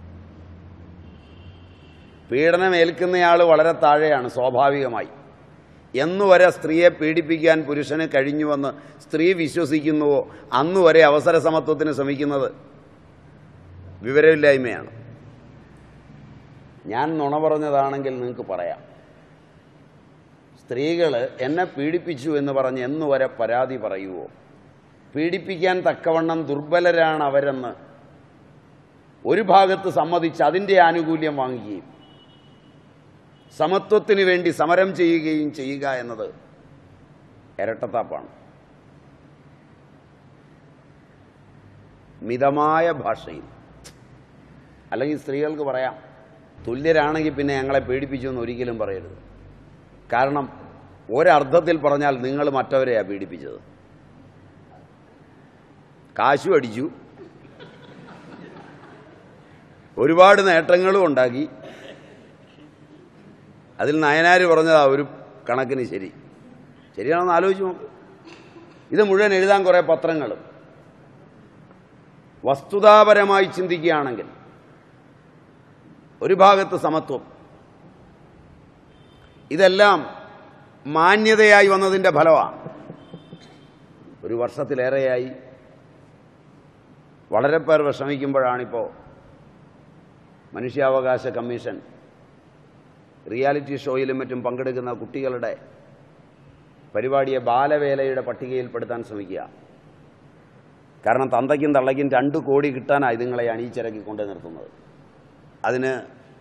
പീഡനം ഏൽക്കുന്നയാൾ വളരെ താഴെയാണ് സ്വാഭാവികമായി. എന്നുവരെ സ്ത്രീയെ പീഡിപ്പിക്കാൻ പുരുഷന് കഴിഞ്ഞുവെന്ന് സ്ത്രീ വിശ്വസിക്കുന്നുവോ അന്നുവരെ അവസര സമത്വത്തിന് ശ്രമിക്കുന്നത് വിവരമില്ലായ്മയാണ്. ഞാൻ നുണ പറഞ്ഞതാണെങ്കിൽ നിങ്ങൾക്ക് പറയാം. സ്ത്രീകൾ എന്നെ പീഡിപ്പിച്ചു എന്ന് പറഞ്ഞ് എന്നുവരെ പരാതി പറയുവോ? പീഡിപ്പിക്കാൻ തക്കവണ്ണം ദുർബലരാണ് അവരെന്ന് ഒരു ഭാഗത്ത് സമ്മതിച്ച് അതിൻ്റെ ആനുകൂല്യം വാങ്ങുകയും സമത്വത്തിന് വേണ്ടി സമരം ചെയ്യുകയും ചെയ്യുക എന്നത് ഇരട്ടത്താപ്പാണ്. മിതമായ ഭാഷയിൽ. അല്ലെങ്കിൽ സ്ത്രീകൾക്ക് പറയാം, തുല്യരാണെങ്കിൽ പിന്നെ ഞങ്ങളെ പീഡിപ്പിച്ചു എന്ന് ഒരിക്കലും പറയരുത്. കാരണം ഒരർത്ഥത്തിൽ പറഞ്ഞാൽ നിങ്ങൾ മറ്റവരെയാണ് പീഡിപ്പിച്ചത്. കാശു അടിച്ചു, ഒരുപാട് നേട്ടങ്ങളും ഉണ്ടാക്കി. അതിൽ നയനാര് പറഞ്ഞതാ ഒരു കണക്കിന് ശരി. ശരിയാണെന്ന് ആലോചിച്ച് നോക്ക്. ഇത് മുഴുവൻ എഴുതാൻ കുറേ പത്രങ്ങളും. വസ്തുതാപരമായി ചിന്തിക്കുകയാണെങ്കിൽ ഒരു ഭാഗത്ത് സമത്വം, ഇതെല്ലാം മാന്യതയായി വന്നതിൻ്റെ ഫലമാണ്. ഒരു വർഷത്തിലേറെയായി വളരെ പേർ വിഷമിക്കുമ്പോഴാണിപ്പോൾ മനുഷ്യാവകാശ കമ്മീഷൻ റിയാലിറ്റി ഷോയിലും മറ്റും പങ്കെടുക്കുന്ന കുട്ടികളുടെ പരിപാടിയെ ബാലവേലയുടെ പട്ടികയിൽപ്പെടുത്താൻ ശ്രമിക്കുക. കാരണം തന്തയ്ക്കും തള്ളയ്ക്കും രണ്ട് കോടി കിട്ടാനാണ് ഇതുങ്ങളെ അണിയിച്ചിറക്കി കൊണ്ടു നിർത്തുന്നത്. അതിന്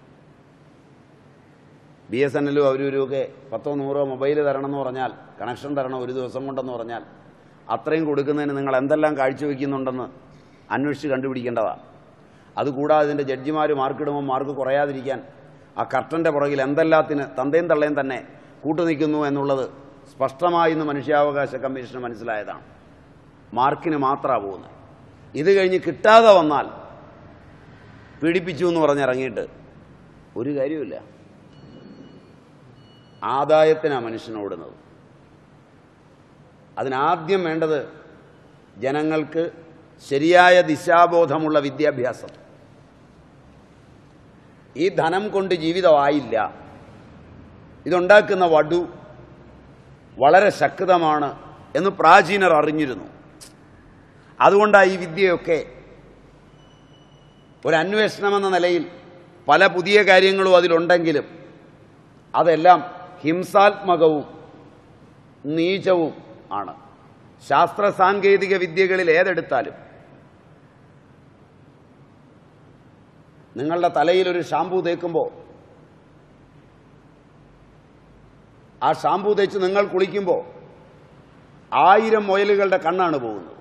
ബി എസ് എൻ എല്ലും അവരൊക്കെ പത്തോ നൂറോ മൊബൈൽ തരണമെന്ന് പറഞ്ഞാൽ, കണക്ഷൻ തരണം ഒരു ദിവസം കൊണ്ടെന്ന് പറഞ്ഞാൽ, അത്രയും കൊടുക്കുന്നതിന് നിങ്ങൾ എന്തെല്ലാം കാഴ്ചവെക്കുന്നുണ്ടെന്ന് അന്വേഷിച്ച് കണ്ടുപിടിക്കേണ്ടതാണ്. അതുകൂടാതെ ഇതിൻ്റെ ജഡ്ജിമാർ മാർക്കിടുമ്പോൾ മാർക്ക് കുറയാതിരിക്കാൻ ആ കർട്ടൻ്റെ പുറകിൽ എന്തെല്ലാത്തിന് തന്തയും തള്ളയും തന്നെ കൂട്ടുനിൽക്കുന്നു എന്നുള്ളത് സ്പഷ്ടമായി ഇന്ന് മനുഷ്യാവകാശ കമ്മീഷന് മനസ്സിലായതാണ്. മാർക്കിന് മാത്രമാണ് പോകുന്നത്. ഇത് കഴിഞ്ഞ് കിട്ടാതെ വന്നാൽ പീഡിപ്പിച്ചു എന്ന് പറഞ്ഞിറങ്ങിയിട്ട് ഒരു കാര്യമില്ല. ആദായത്തിനാണ് മനുഷ്യനോടുന്നത്. അതിനാദ്യം വേണ്ടത് ജനങ്ങൾക്ക് ശരിയായ ദിശാബോധമുള്ള വിദ്യാഭ്യാസം. ഈ ധനം കൊണ്ട് ജീവിതമായില്ല. ഇതുണ്ടാക്കുന്ന വടു വളരെ ശക്തമാണ് എന്ന് പ്രാചീനർ അറിഞ്ഞിരുന്നു. അതുകൊണ്ടാണ് ഈ വിദ്യയൊക്കെ ഒരു അന്വേഷണമെന്ന നിലയിൽ പല പുതിയ കാര്യങ്ങളും അതിലുണ്ടെങ്കിലും അതെല്ലാം ഹിംസാത്മകവും നീചവും ആണ്. ശാസ്ത്ര സാങ്കേതിക വിദ്യകളിൽ ഏതെടുത്താലും നിങ്ങളുടെ തലയിലൊരു ഷാമ്പൂ തേക്കുമ്പോൾ ആ ഷാമ്പൂ തേച്ച് നിങ്ങൾ കുളിക്കുമ്പോൾ ആയിരം മുയലുകളുടെ കണ്ണാണ് പോകുന്നത്.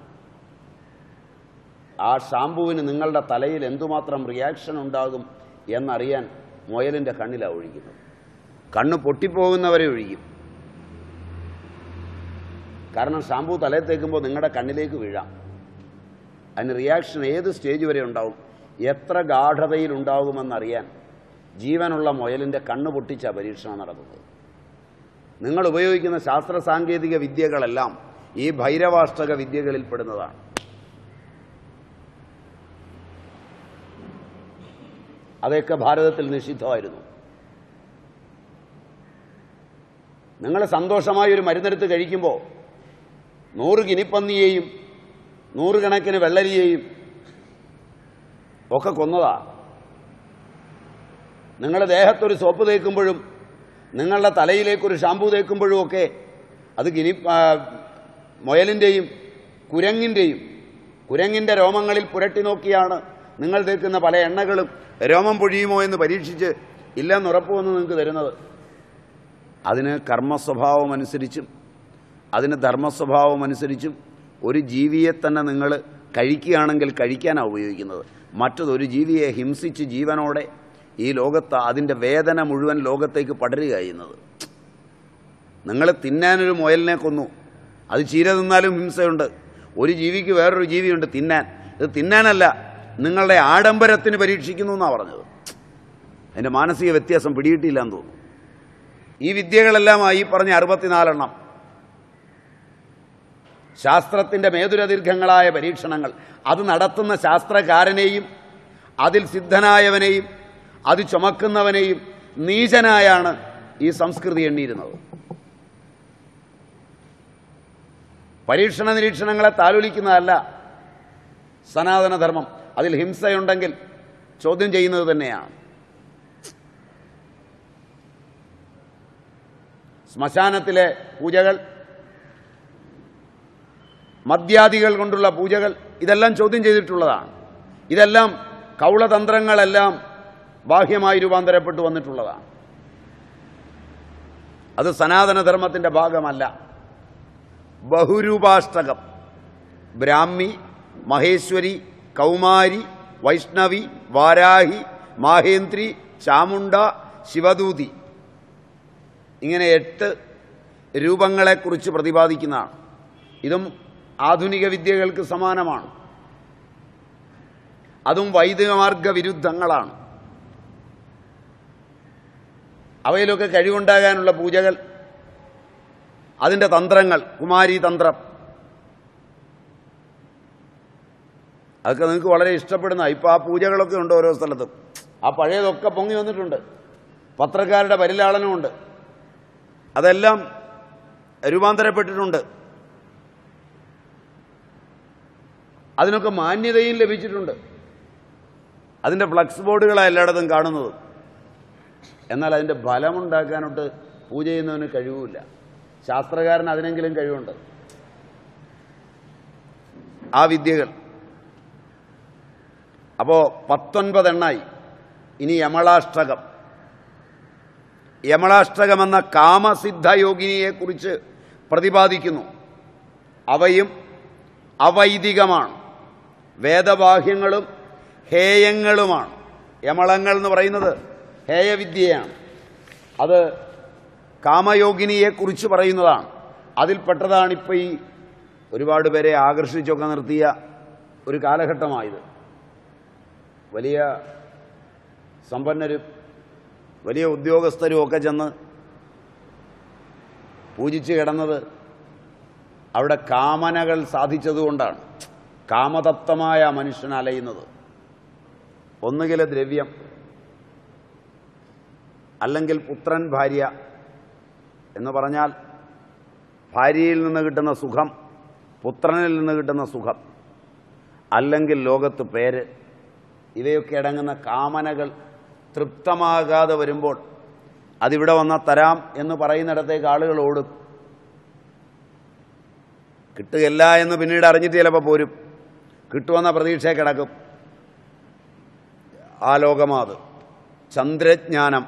ആ ഷാമ്പൂവിന് നിങ്ങളുടെ തലയിൽ എന്തുമാത്രം റിയാക്ഷൻ ഉണ്ടാകും എന്നറിയാൻ മുയലിൻ്റെ കണ്ണിലാണ് ഒഴിക്കുന്നത്. കണ്ണ് പൊട്ടിപ്പോകുന്നവരെ ഒഴിക്കും. കാരണം ഷാമ്പൂ തലയിൽ തേക്കുമ്പോൾ നിങ്ങളുടെ കണ്ണിലേക്ക് വീഴാം. അതിന് റിയാക്ഷൻ ഏത് സ്റ്റേജ് വരെ ഉണ്ടാവും, എത്ര ഗാഠതയിലുണ്ടാകുമെന്നറിയാൻ ജീവനുള്ള മുയലിൻ്റെ കണ്ണ് പൊട്ടിച്ചാണ് പരീക്ഷണം നടക്കുന്നത്. നിങ്ങൾ ഉപയോഗിക്കുന്ന ശാസ്ത്ര സാങ്കേതിക വിദ്യകളെല്ലാം ഈ ഭൈരവാഷ്ടക വിദ്യകളിൽ പെടുന്നതാണ്. അതൊക്കെ ഭാരതത്തിൽ നിഷിദ്ധമായിരുന്നു. നിങ്ങൾ സന്തോഷമായി ഒരു മരുന്നെടുത്ത് കഴിക്കുമ്പോൾ നൂറ് ഗിനിപ്പന്നിയെയും നൂറുകണക്കിന് വെള്ളരിയെയും ഒക്കെ കൊന്നതാ. നിങ്ങളുടെ ദേഹത്തൊരു സോപ്പ് തേക്കുമ്പോഴും നിങ്ങളുടെ തലയിലേക്കൊരു ഷാമ്പൂ തേക്കുമ്പോഴും ഒക്കെ അത് ഗിനി മുയലിൻ്റെയും കുരങ്ങിൻ്റെയും കുരങ്ങിൻ്റെ രോമങ്ങളിൽ പുരട്ടി നോക്കിയാണ് നിങ്ങൾ തേക്കുന്ന പല എണ്ണകളും രോമം പൊഴിയുമോ എന്ന് പരീക്ഷിച്ച് ഇല്ലെന്ന് ഉറപ്പുവന്ന് നിങ്ങൾക്ക് തരുന്നത്. അതിന് കർമ്മസ്വഭാവം അനുസരിച്ചും അതിന് ധർമ്മസ്വഭാവം അനുസരിച്ചും ഒരു ജീവിയെ തന്നെ നിങ്ങൾ കഴിക്കുകയാണെങ്കിൽ കഴിക്കാനാണ് ഉപയോഗിക്കുന്നത്. മറ്റതൊരു ജീവിയെ ഹിംസിച്ച് ജീവനോടെ ഈ ലോകത്ത് അതിൻ്റെ വേദന മുഴുവൻ ലോകത്തേക്ക് പടരുക ചെയ്യുന്നത്. നിങ്ങൾ തിന്നാനൊരു മുയലിനെ കൊന്നു, അത് ചീര തിന്നാലും ഹിംസയുണ്ട്. ഒരു ജീവിക്ക് വേറൊരു ജീവിയുണ്ട് തിന്നാൻ. ഇത് തിന്നാനല്ല, നിങ്ങളുടെ ആഡംബരത്തിന് പരീക്ഷിക്കുന്നു എന്നാണ് പറഞ്ഞത്. അതിൻ്റെ മാനസിക വ്യത്യാസം പിടിയിട്ടില്ലാന്ന് തോന്നുന്നു. ഈ വിദ്യകളെല്ലാം ഈ പറഞ്ഞ അറുപത്തിനാലെണ്ണം ശാസ്ത്രത്തിൻ്റെ മേതുരദീർഘങ്ങളായ പരീക്ഷണങ്ങൾ. അത് നടത്തുന്ന ശാസ്ത്രകാരനെയും അതിൽ സിദ്ധനായവനെയും അത് ചുമക്കുന്നവനെയും നീചനായാണ് ഈ സംസ്കൃതി എണ്ണിയിരുന്നത്. പരീക്ഷണ നിരീക്ഷണങ്ങളെ താലോലിക്കുന്നതല്ല സനാതനധർമ്മം. അതിൽ ഹിംസയുണ്ടെങ്കിൽ ചോദ്യം ചെയ്യുന്നത് തന്നെയാണ്. ശ്മശാനത്തിലെ പൂജകൾ, മദ്യാദികൾ കൊണ്ടുള്ള പൂജകൾ, ഇതെല്ലാം ചോദ്യം ചെയ്തിട്ടുള്ളതാണ്. ഇതെല്ലാം കൗളതന്ത്രങ്ങളെല്ലാം ബാഹ്യമായി രൂപാന്തരപ്പെട്ടു വന്നിട്ടുള്ളതാണ്. അത് സനാതനധർമ്മത്തിൻ്റെ ഭാഗമല്ല. ബഹുരൂപാഷ്ടകം, ബ്രാഹ്മി, മഹേശ്വരി, കൗമാരി, വൈഷ്ണവി, വാരാഹി, മാഹേന്ദ്രി, ചാമുണ്ട, ശിവദൂതി, ഇങ്ങനെ എട്ട് രൂപങ്ങളെക്കുറിച്ച് പ്രതിപാദിക്കുന്നതാണ്. ഇതും ആധുനിക വിദ്യകൾക്ക് സമാനമാണ്. അതും വൈദികമാർഗ വിരുദ്ധങ്ങളാണ്. അവയിലൊക്കെ കഴിവുണ്ടാകാനുള്ള പൂജകൾ, അതിൻ്റെ തന്ത്രങ്ങൾ, കുമാരി തന്ത്രം, അതൊക്കെ നിങ്ങൾക്ക് വളരെ ഇഷ്ടപ്പെടുന്ന. ഇപ്പോൾ ആ പൂജകളൊക്കെ ഉണ്ട് ഓരോ സ്ഥലത്തും. ആ പഴയതൊക്കെ പൊങ്ങി വന്നിട്ടുണ്ട്. പത്രക്കാരുടെ പരിലാളനമുണ്ട്. അതെല്ലാം രൂപാന്തരപ്പെട്ടിട്ടുണ്ട്. അതിനൊക്കെ മാന്യതയും ലഭിച്ചിട്ടുണ്ട്. അതിൻ്റെ ഫ്ലക്സ് ബോർഡുകളാണ് എല്ലായിടത്തും കാണുന്നത്. എന്നാൽ അതിൻ്റെ ഫലമുണ്ടാക്കാനോട്ട് പൂജ ചെയ്യുന്നവന് കഴിവില്ല. ശാസ്ത്രകാരൻ അതിനെങ്കിലും കഴിവുണ്ട്. ആ വിദ്യകൾ അപ്പോൾ പത്തൊൻപതെണ്ണായി. ഇനി യമളാഷ്ടകം. യമളാഷ്ടകമെന്ന കാമസിദ്ധയോഗിനിയെക്കുറിച്ച് പ്രതിപാദിക്കുന്നു. അവയും അവൈദികമാണ്, വേദബാഹ്യങ്ങളും ഹേയങ്ങളുമാണ്. യമളങ്ങൾ എന്ന് പറയുന്നത് ഹേയവിദ്യയാണ്. അത് കാമയോഗിനിയെക്കുറിച്ച് പറയുന്നതാണ്. അതിൽപ്പെട്ടതാണിപ്പോൾ ഈ ഒരുപാട് പേരെ ആകർഷിച്ചൊക്കെ നിർത്തിയ ഒരു കാലഘട്ടമായത്. വലിയ സമ്പന്നരും വലിയ ഉദ്യോഗസ്ഥരും ഒക്കെ ചെന്ന് പൂജിച്ച് കിടന്നത് അവിടെ കാമനകൾ സാധിച്ചതുകൊണ്ടാണ്. കാമതപ്തമായ മനുഷ്യൻ അലയുന്നത്. ഒന്നുകിൽ ദ്രവ്യം, അല്ലെങ്കിൽ പുത്രൻ ഭാര്യ എന്ന് പറഞ്ഞാൽ ഭാര്യയിൽ നിന്ന് കിട്ടുന്ന സുഖം, പുത്രനിൽ നിന്ന് കിട്ടുന്ന സുഖം, അല്ലെങ്കിൽ ലോകത്ത് പേര്, ഇവയൊക്കെ അടങ്ങുന്ന കാമനകൾ തൃപ്തമാകാതെ വരുമ്പോൾ അതിവിടെ വന്നാൽ തരാം എന്ന് പറയുന്നിടത്തേക്ക് ആളുകൾ ഓടും. കിട്ടുകയില്ല എന്ന് പിന്നീട് അറിഞ്ഞിട്ട് ചിലപ്പോൾ പോരും. കിട്ടുമെന്ന പ്രതീക്ഷയെ കിടക്കും. ആ ലോകമാത് ചന്ദ്രജ്ഞാനം.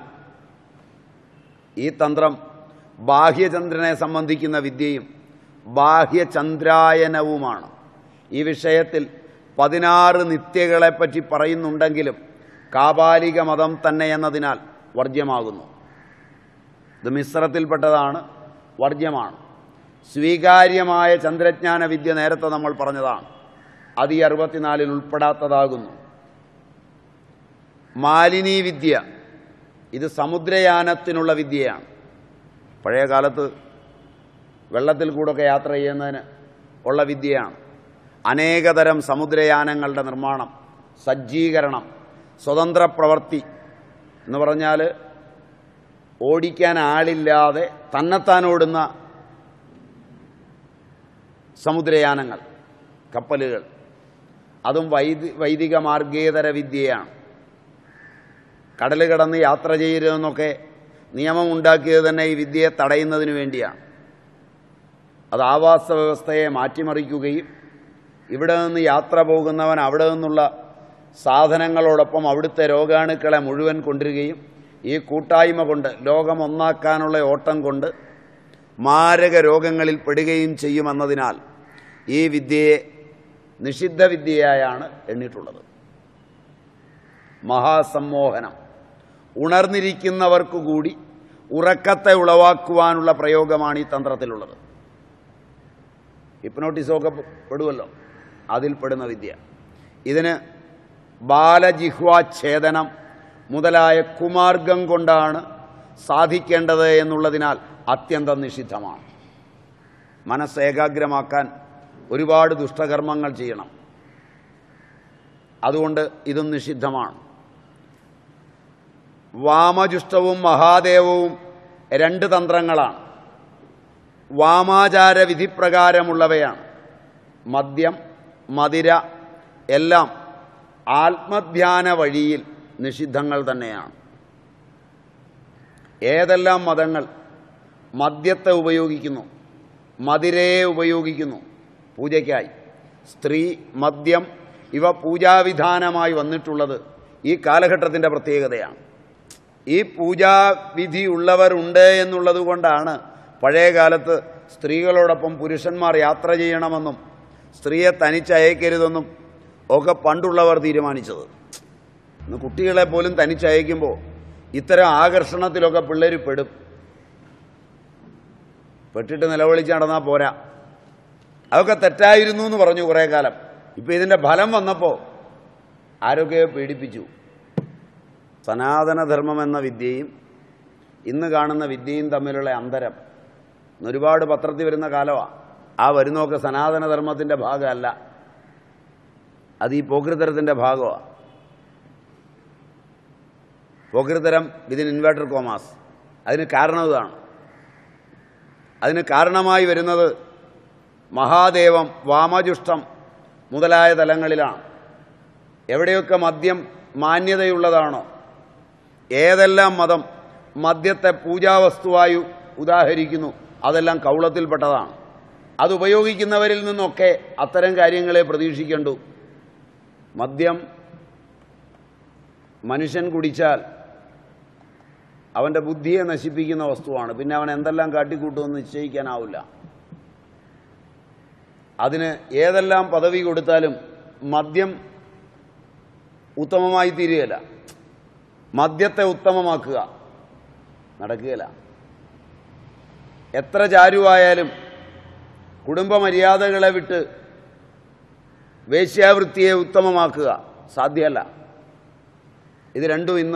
ഈ തന്ത്രം ബാഹ്യചന്ദ്രനെ സംബന്ധിക്കുന്ന വിദ്യയും ബാഹ്യചന്ദ്രായനവുമാണ്. ഈ വിഷയത്തിൽ പതിനാറ് നിത്യകളെപ്പറ്റി പറയുന്നുണ്ടെങ്കിലും കാപാലിക മതം തന്നെ എന്നതിനാൽ വർജ്യമാകുന്നു. ഇത് മിശ്രത്തിൽപ്പെട്ടതാണ്, വർജ്യമാണ്. സ്വീകാര്യമായ ചന്ദ്രജ്ഞാന വിദ്യ നേരത്തെ നമ്മൾ പറഞ്ഞതാണ്. അത് ഈ അറുപത്തിനാലിൽ ഉൾപ്പെടാത്തതാകുന്നു. മാലിനീ വിദ്യ, ഇത് സമുദ്രയാനത്തിനുള്ള വിദ്യയാണ്. പഴയ കാലത്ത് വെള്ളത്തിൽ കൂടെയൊക്കെ യാത്ര ചെയ്യുന്നതിന് ഉള്ള വിദ്യയാണ്. അനേകതരം സമുദ്രയാനങ്ങളുടെ നിർമ്മാണം, സജ്ജീകരണം, സ്വതന്ത്ര പ്രവൃത്തി എന്ന് പറഞ്ഞാൽ ഓടിക്കാൻ ആളില്ലാതെ തന്നെത്താൻ ഓടുന്ന സമുദ്രയാനങ്ങൾ, കപ്പലുകൾ. അതും വൈദി വൈദിക മാർഗേതര വിദ്യയാണ്. കടൽ കടന്ന് യാത്ര ചെയ്യരുതെന്നൊക്കെ നിയമം ഉണ്ടാക്കിയത് തന്നെ ഈ വിദ്യയെ തടയുന്നതിന് വേണ്ടിയാണ്. അത് ആവാസ വ്യവസ്ഥയെ മാറ്റിമറിക്കുകയും ഇവിടെ നിന്ന് യാത്ര പോകുന്നവൻ അവിടെ നിന്നുള്ള സാധനങ്ങളോടൊപ്പം അവിടുത്തെ രോഗാണുക്കളെ മുഴുവൻ കൊണ്ടുവരികയും ഈ കൂട്ടായ്മ കൊണ്ട് ലോകം ഒന്നാക്കാനുള്ള ഓട്ടം കൊണ്ട് മാരക രോഗങ്ങളിൽ പെടുകയും ചെയ്യുമെന്നതിനാൽ ഈ വിദ്യയെ നിഷിദ്ധ വിദ്യയായാണ് എണ്ണിയിട്ടുള്ളത്. മഹാസമ്മോഹനം, ഉണർന്നിരിക്കുന്നവർക്കു കൂടി ഉറക്കത്തെ ഉളവാക്കുവാനുള്ള പ്രയോഗമാണ് ഈ തന്ത്രത്തിലുള്ളത്. ഹിപ്നോട്ടിസമൊക്കെ പെടുമല്ലോ, അതിൽപ്പെടുന്ന വിദ്യ. ഇതിന് ബാലജിഹ്വാച്ഛേദനം മുതലായ കുമാർഗം കൊണ്ടാണ് സാധിക്കേണ്ടത് എന്നുള്ളതിനാൽ അത്യന്തം നിഷിദ്ധമാണ്. മനസ്സ് ഏകാഗ്രമാക്കാൻ ഒരുപാട് ദുഷ്ടകർമ്മങ്ങൾ ചെയ്യണം. അതുകൊണ്ട് ഇതും നിഷിദ്ധമാണ്. വാമജുഷ്ടവും മഹാദേവവും രണ്ട് തന്ത്രങ്ങളാണ്. വാമാചാര വിധിപ്രകാരമുള്ളവയാണ്. മദ്യം, മദിര എല്ലാം ആത്മധ്യാന വഴിയിൽ നിഷിദ്ധങ്ങൾ തന്നെയാണ്. ഏതെല്ലാം മതങ്ങൾ മദ്യത്തെ ഉപയോഗിക്കുന്നു, മദിരയെ ഉപയോഗിക്കുന്നു പൂജയ്ക്കായി, സ്ത്രീ, മദ്യം ഇവ പൂജാവിധാനമായി വന്നിട്ടുള്ളത് ഈ കാലഘട്ടത്തിൻ്റെ പ്രത്യേകതയാണ്. ഈ പൂജാവിധി ഉള്ളവരുണ്ട് എന്നുള്ളത് കൊണ്ടാണ് പഴയ കാലത്ത് സ്ത്രീകളോടൊപ്പം പുരുഷന്മാർ യാത്ര ചെയ്യണമെന്നും സ്ത്രീയെ തനിച്ചയക്കരുതെന്നും ഒക്കെ പണ്ടുള്ളവർ തീരുമാനിച്ചത്. ഇന്ന് കുട്ടികളെ പോലും തനിച്ചയക്കുമ്പോൾ ഇത്തരം ആകർഷണത്തിലൊക്കെ പിള്ളേർ പെടും. പെട്ടിട്ട് നിലവിളിച്ച് നടന്നാൽ പോരാ. അതൊക്കെ തെറ്റായിരുന്നു എന്ന് പറഞ്ഞു കുറേ കാലം. ഇപ്പോൾ ഇതിൻ്റെ ഫലം വന്നപ്പോൾ ആരൊക്കെയോ പീഡിപ്പിച്ചു. സനാതനധർമ്മം എന്ന വിദ്യയും ഇന്ന് കാണുന്ന വിദ്യയും തമ്മിലുള്ള അന്തരം ഒരുപാട് പത്രത്തിൽ വരുന്ന കാലമാണ്. ആ വരുന്നതൊക്കെ സനാതനധർമ്മത്തിൻ്റെ ഭാഗമല്ല, അത് ഈ പോക്രിത്തരത്തിൻ്റെ ഭാഗമാണ്. പോക്രിത്തരം വിതിൻ ഇൻവേർട്ടർ കോമാസ്. അതിന് കാരണം ഇതാണ്. അതിന് കാരണമായി വരുന്നത് മഹാദേവം, വാമജുഷ്ടം മുതലായ തലങ്ങളിലാണ്. എവിടെയൊക്കെ മദ്യം മാന്യതയുള്ളതാണോ, ഏതെല്ലാം മതം മദ്യത്തെ പൂജാവസ്തുവായി ഉദാഹരിക്കുന്നു, അതെല്ലാം കൗളത്തിൽപ്പെട്ടതാണ്. അതുപയോഗിക്കുന്നവരിൽ നിന്നൊക്കെ അത്തരം കാര്യങ്ങളെ പ്രതീക്ഷിക്കണ്ടു. മദ്യം മനുഷ്യൻ കുടിച്ചാൽ അവൻ്റെ ബുദ്ധിയെ നശിപ്പിക്കുന്ന വസ്തുവാണ്. പിന്നെ അവൻ എന്തെല്ലാം കാട്ടിക്കൂട്ടുമെന്ന് നിശ്ചയിക്കാനാവില്ല. അതിന് ഏതെല്ലാം പദവി കൊടുത്താലും മദ്യം ഉത്തമമായി തീരുകയില്ല. മദ്യത്തെ ഉത്തമമാക്കുക നടക്കുകയില്ല. എത്ര ചാരുവായാലും കുടുംബമര്യാദകളെ വിട്ട് വേശ്യാവൃത്തിയെ ഉത്തമമാക്കുക സാധ്യമല്ല. ഇത് രണ്ടും ഇന്ന്